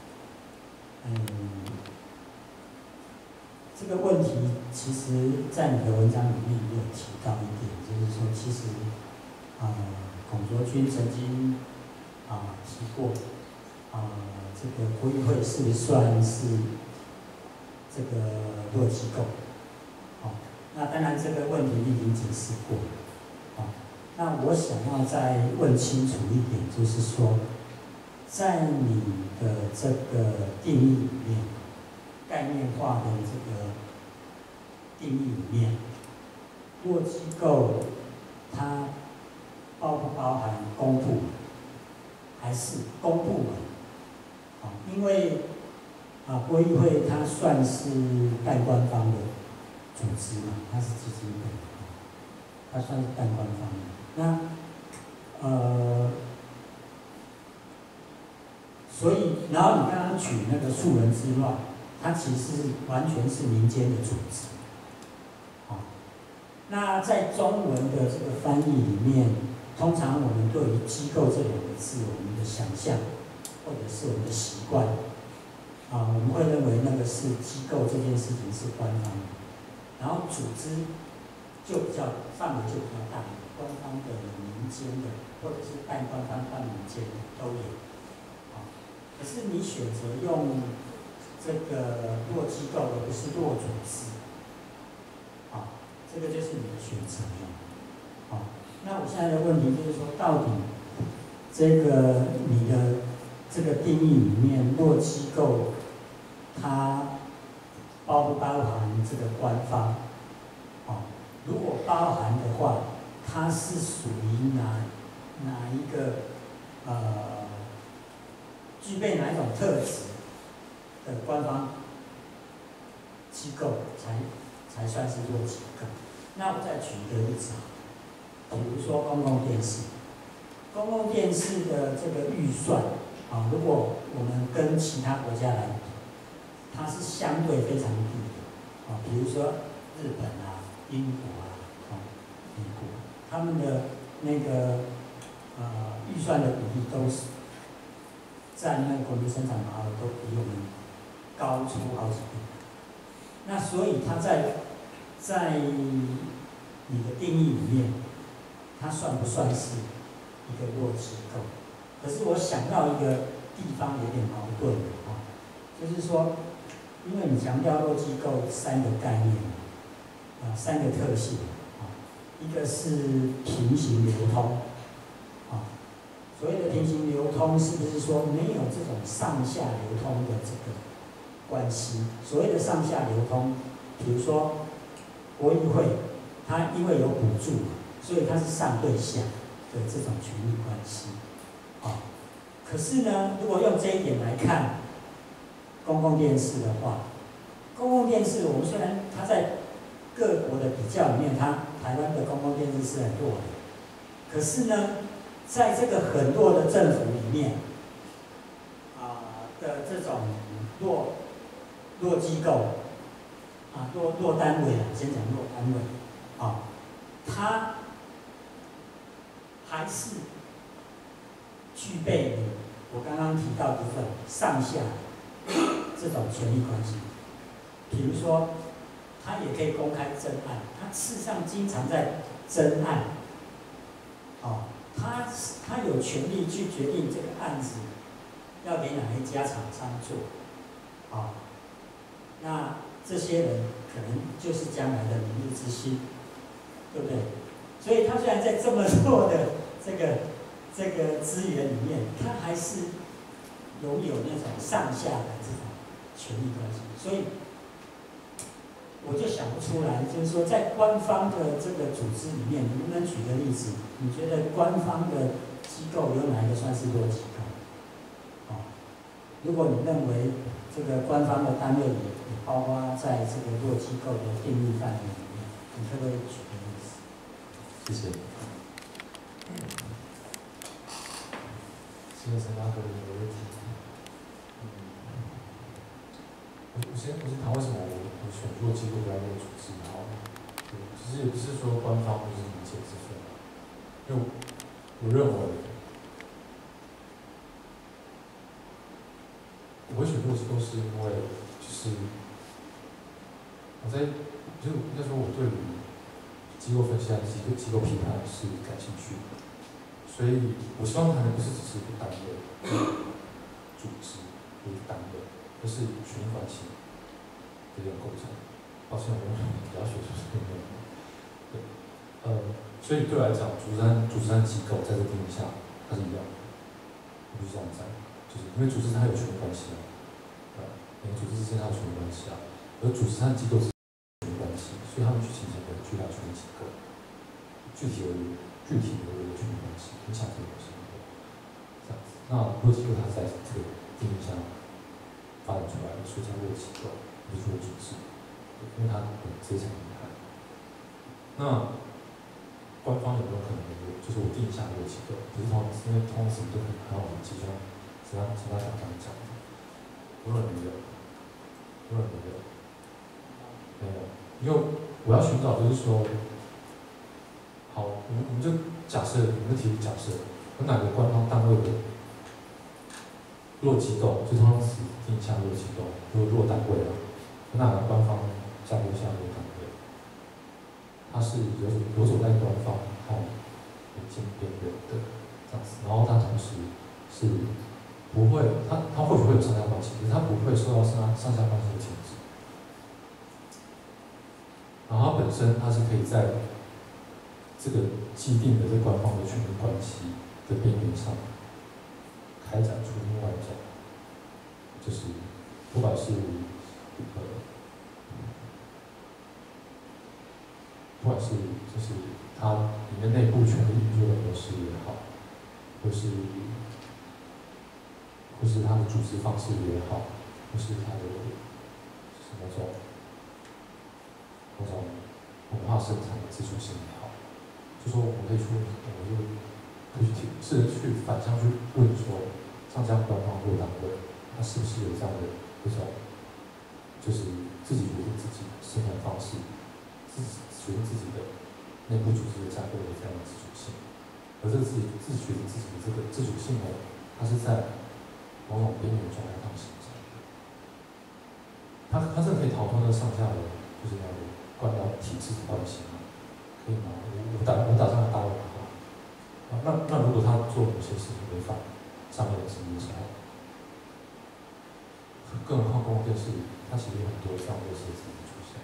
这个问题其实在你的文章里面也有提到一点，就是说其实孔卓君曾经提过这个国议会是不是算是这个弱机构？那当然这个问题已经解释过那我想要再问清楚一点，就是说，在你的这个定义里面，概念化的这个定义里面，弱机构它包不包含公部门，还是公部门？因为国议会它算是半官方的组织嘛，它是基金会，它算是半官方的。那所以，然后你刚刚举那个树人之乱，它其实完全是民间的组织。那在中文的这个翻译里面，通常我们对于机构这两个字，我们的想象或者是我们的习惯我们会认为那个是机构这件事情是官方的，然后组织就比较范围就比较大，官方的、民间的，或者是半官方、半民间的都有。可是你选择用这个弱机构而不是弱组织，这个就是你的选择了。那我现在的问题就是说，到底这个你的这个定义里面，弱机构它包不包含这个官方？如果包含的话，它是属于哪一个具备哪一种特质的官方机构才算是弱机构？那我再举一个例子比如说公共电视，公共电视的这个预算如果我们跟其他国家来比，它是相对非常低的比如说日本英国美国，他们的那个预算的比例都是占那个国民生产毛额都比我们高出好几倍。那所以它在你的定义里面，它算不算是一个弱机构？可是我想到一个地方有点矛盾就是说，因为你强调弱机构三个概念三个特性一个是平行流通所谓的平行流通，是不是说没有这种上下流通的这个关系？所谓的上下流通，比如说国议会，它因为有补助，所以它是上对下， 的这种权力关系。可是呢，如果用这一点来看公共电视的话，公共电视我们虽然它在各国的比较里面，台湾的公共电视是很弱的，可是呢，在这个很弱的政府里面，的这种弱机构弱单位先讲弱单位它还是具备我刚刚提到的部分上下这种权力关系。比如说，他也可以公开侦案，他事实上经常在侦案，他有权利去决定这个案子要给哪一家厂商做，那这些人可能就是将来的明日之星，对不对？所以他虽然在这么弱的这个资源里面，他还是拥有那种上下的这种权力关系，所以我就想不出来，就是说在官方的这个组织里面，能不能举个例子？你觉得官方的机构有哪一个算是弱机构？如果你认为这个官方的单位也包括在这个弱机构的定义范围里面，你可不可以举个例子？ 谢谢。 谢谢陈大哥的问题。我先谈为什么我选弱机构不要弱组织，然后其实也不是说官方就是一切之分，因为我认为我会选弱机构是因为就是应该说我对于机构分析和机构批判是感兴趣的，所以我希望谈的不是只是一个单位组织一个单位，而是权力关系的一种构成。抱歉，我比较学术这边。对，所以对我来讲，组织和机构在这个定义下，它是一样的，我必须这样讲，就是因为组织它有权力关系每个组织之间它有权力关系而组织和机构是权力关系，所以他们去形成一个巨大权力结构，具体的权力关系影响这个生活，这样子。那弱机构它在这个定义下发展出来的，所以叫弱机构，不是弱组织，因为它非常厉害。那官方有没有可能就是我定一下弱机构？不是因为通常什么都很往集中，只要大家这样讲的，我认为没有，因为我要寻找就是说，好，我们就假设，我们提出假设，有哪个官方单位的弱机构，就通常是定一下弱机构，弱单位有哪个官方架构下弱单位，它是游走在官方临近边缘的这样子，然后它同时是不会，它或许会有上下关系，可是它不会受到上下关系的牵制。然后它本身它是可以在这个既定的这官方的权力关系的边缘上开展出另外一种，就是不管是就是它里面内部权力运作的模式也好，或是它的组织方式也好，或是它的某种文化生产的自主性也好，就说我们可以试着去反向去问说，像这样官方或单位，它是不是有这样的一种，就是自己决定自己的生产方式，自己决定自己的内部组织的架构的这样的自主性，而这个自决定自己的这个自主性呢，它是在某种边缘状态上形成的。它是可以逃脱那个上下的，就是那个官僚体制的关系吗？可以吗？我打算来打我的话，那如果他做某些事情违反上面的指令的时候，更何况公共电视，它其实有很多这样类似的指令出现。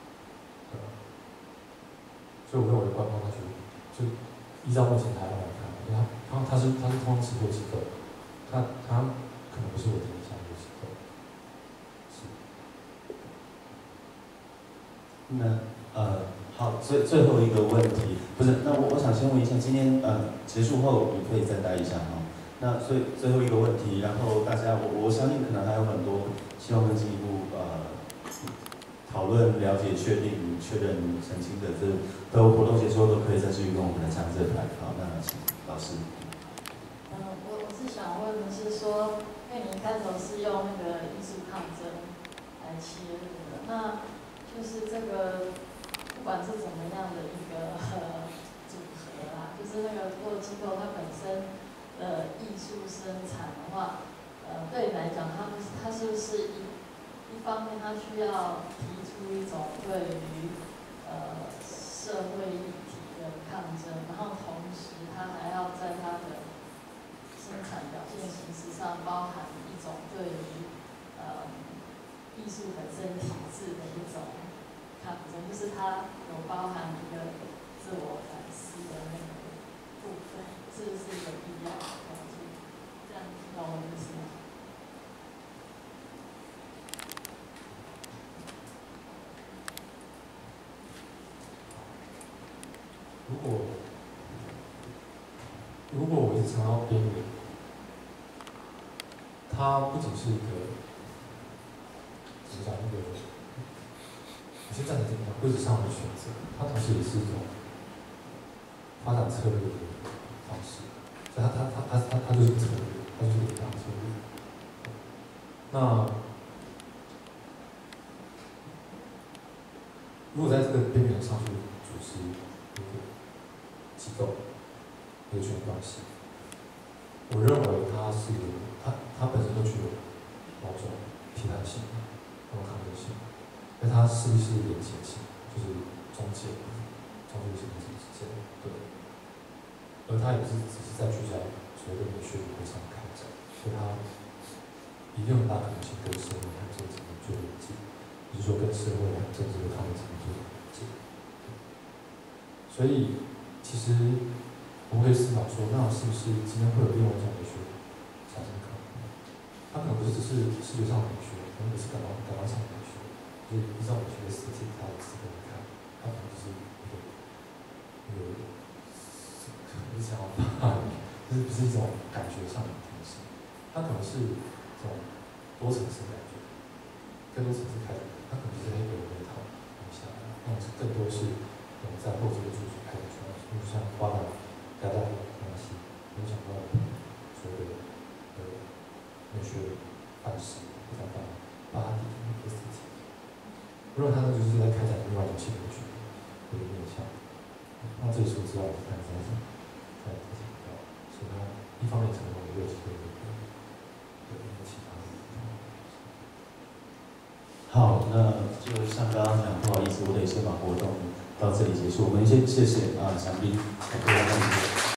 所以我认为官方它就依照目前台湾来看，因为它是通常是弱机构，它可能不是我定义下的弱机构。是。 那好，最后一个问题，不是，那我想先问一下，今天结束后你可以再待一下哈。那所以最后一个问题，然后大家我相信可能还有很多希望更进一步讨论、了解、确定、确认、澄清的，这都活动结束后都可以再继续跟我们的讲者谈。好，那请老师。 我是想问的是说，因为你开头是用那个艺术抗争来切入的，那就是这个不管是怎么样的一个组合啦，就是那个做机构它本身的艺术生产的话，对你来讲，它是不是一方面它需要提出一种对于社会议题的抗争，然后同时它还要在它的生产表现形式上包含一种对于艺术本身体制的一种抗争，就是它有包含一个自我反思的那个部分，是不是有必要了解？这样懂我意思吗？ 如果我一直想要边缘，它不仅是一个怎么讲一个有些站在这个规则上的选择，它同时也是一种发展策略的方式，所以它就是策略，它就是一个策略。那如果在这个边缘上去组织一个机构、一个权力关系，我认为它本身就具有某种批判性、某种抗争性，但它是不是连结性，就是中介性之间，对。而它也不是只是在聚焦所谓的美学理论上开展，所以它一定有很大可能性跟社会和政治做连接，也就是说跟社会和政治的抗争做连接。所以其实我们可以思考说，那是不是今天会有另外一种美学产生可能？它可能不是只是视觉上的美学，可能也是感官上的美学。就是依照美学的实体，它的词来看，它可能就是一个不是想要把，就是不是一种感觉上的东西，它可能是这种多层次感觉，更多层次开展，它可能是黑格尔那套东西下来，那种更多是我们在后期的著作开展出来，比如像巴达的关系，我们讲到所谓的美学范式，比较巴迪的事情。不然他就是在开展另外一种新的学的一个面向。那这也是我知道我看在提醒到，所以他一方面成为热情的一个启发。 好，那就像刚刚讲，不好意思，我得先把活动到这里结束。我们先谢谢蒋斌，各位同学。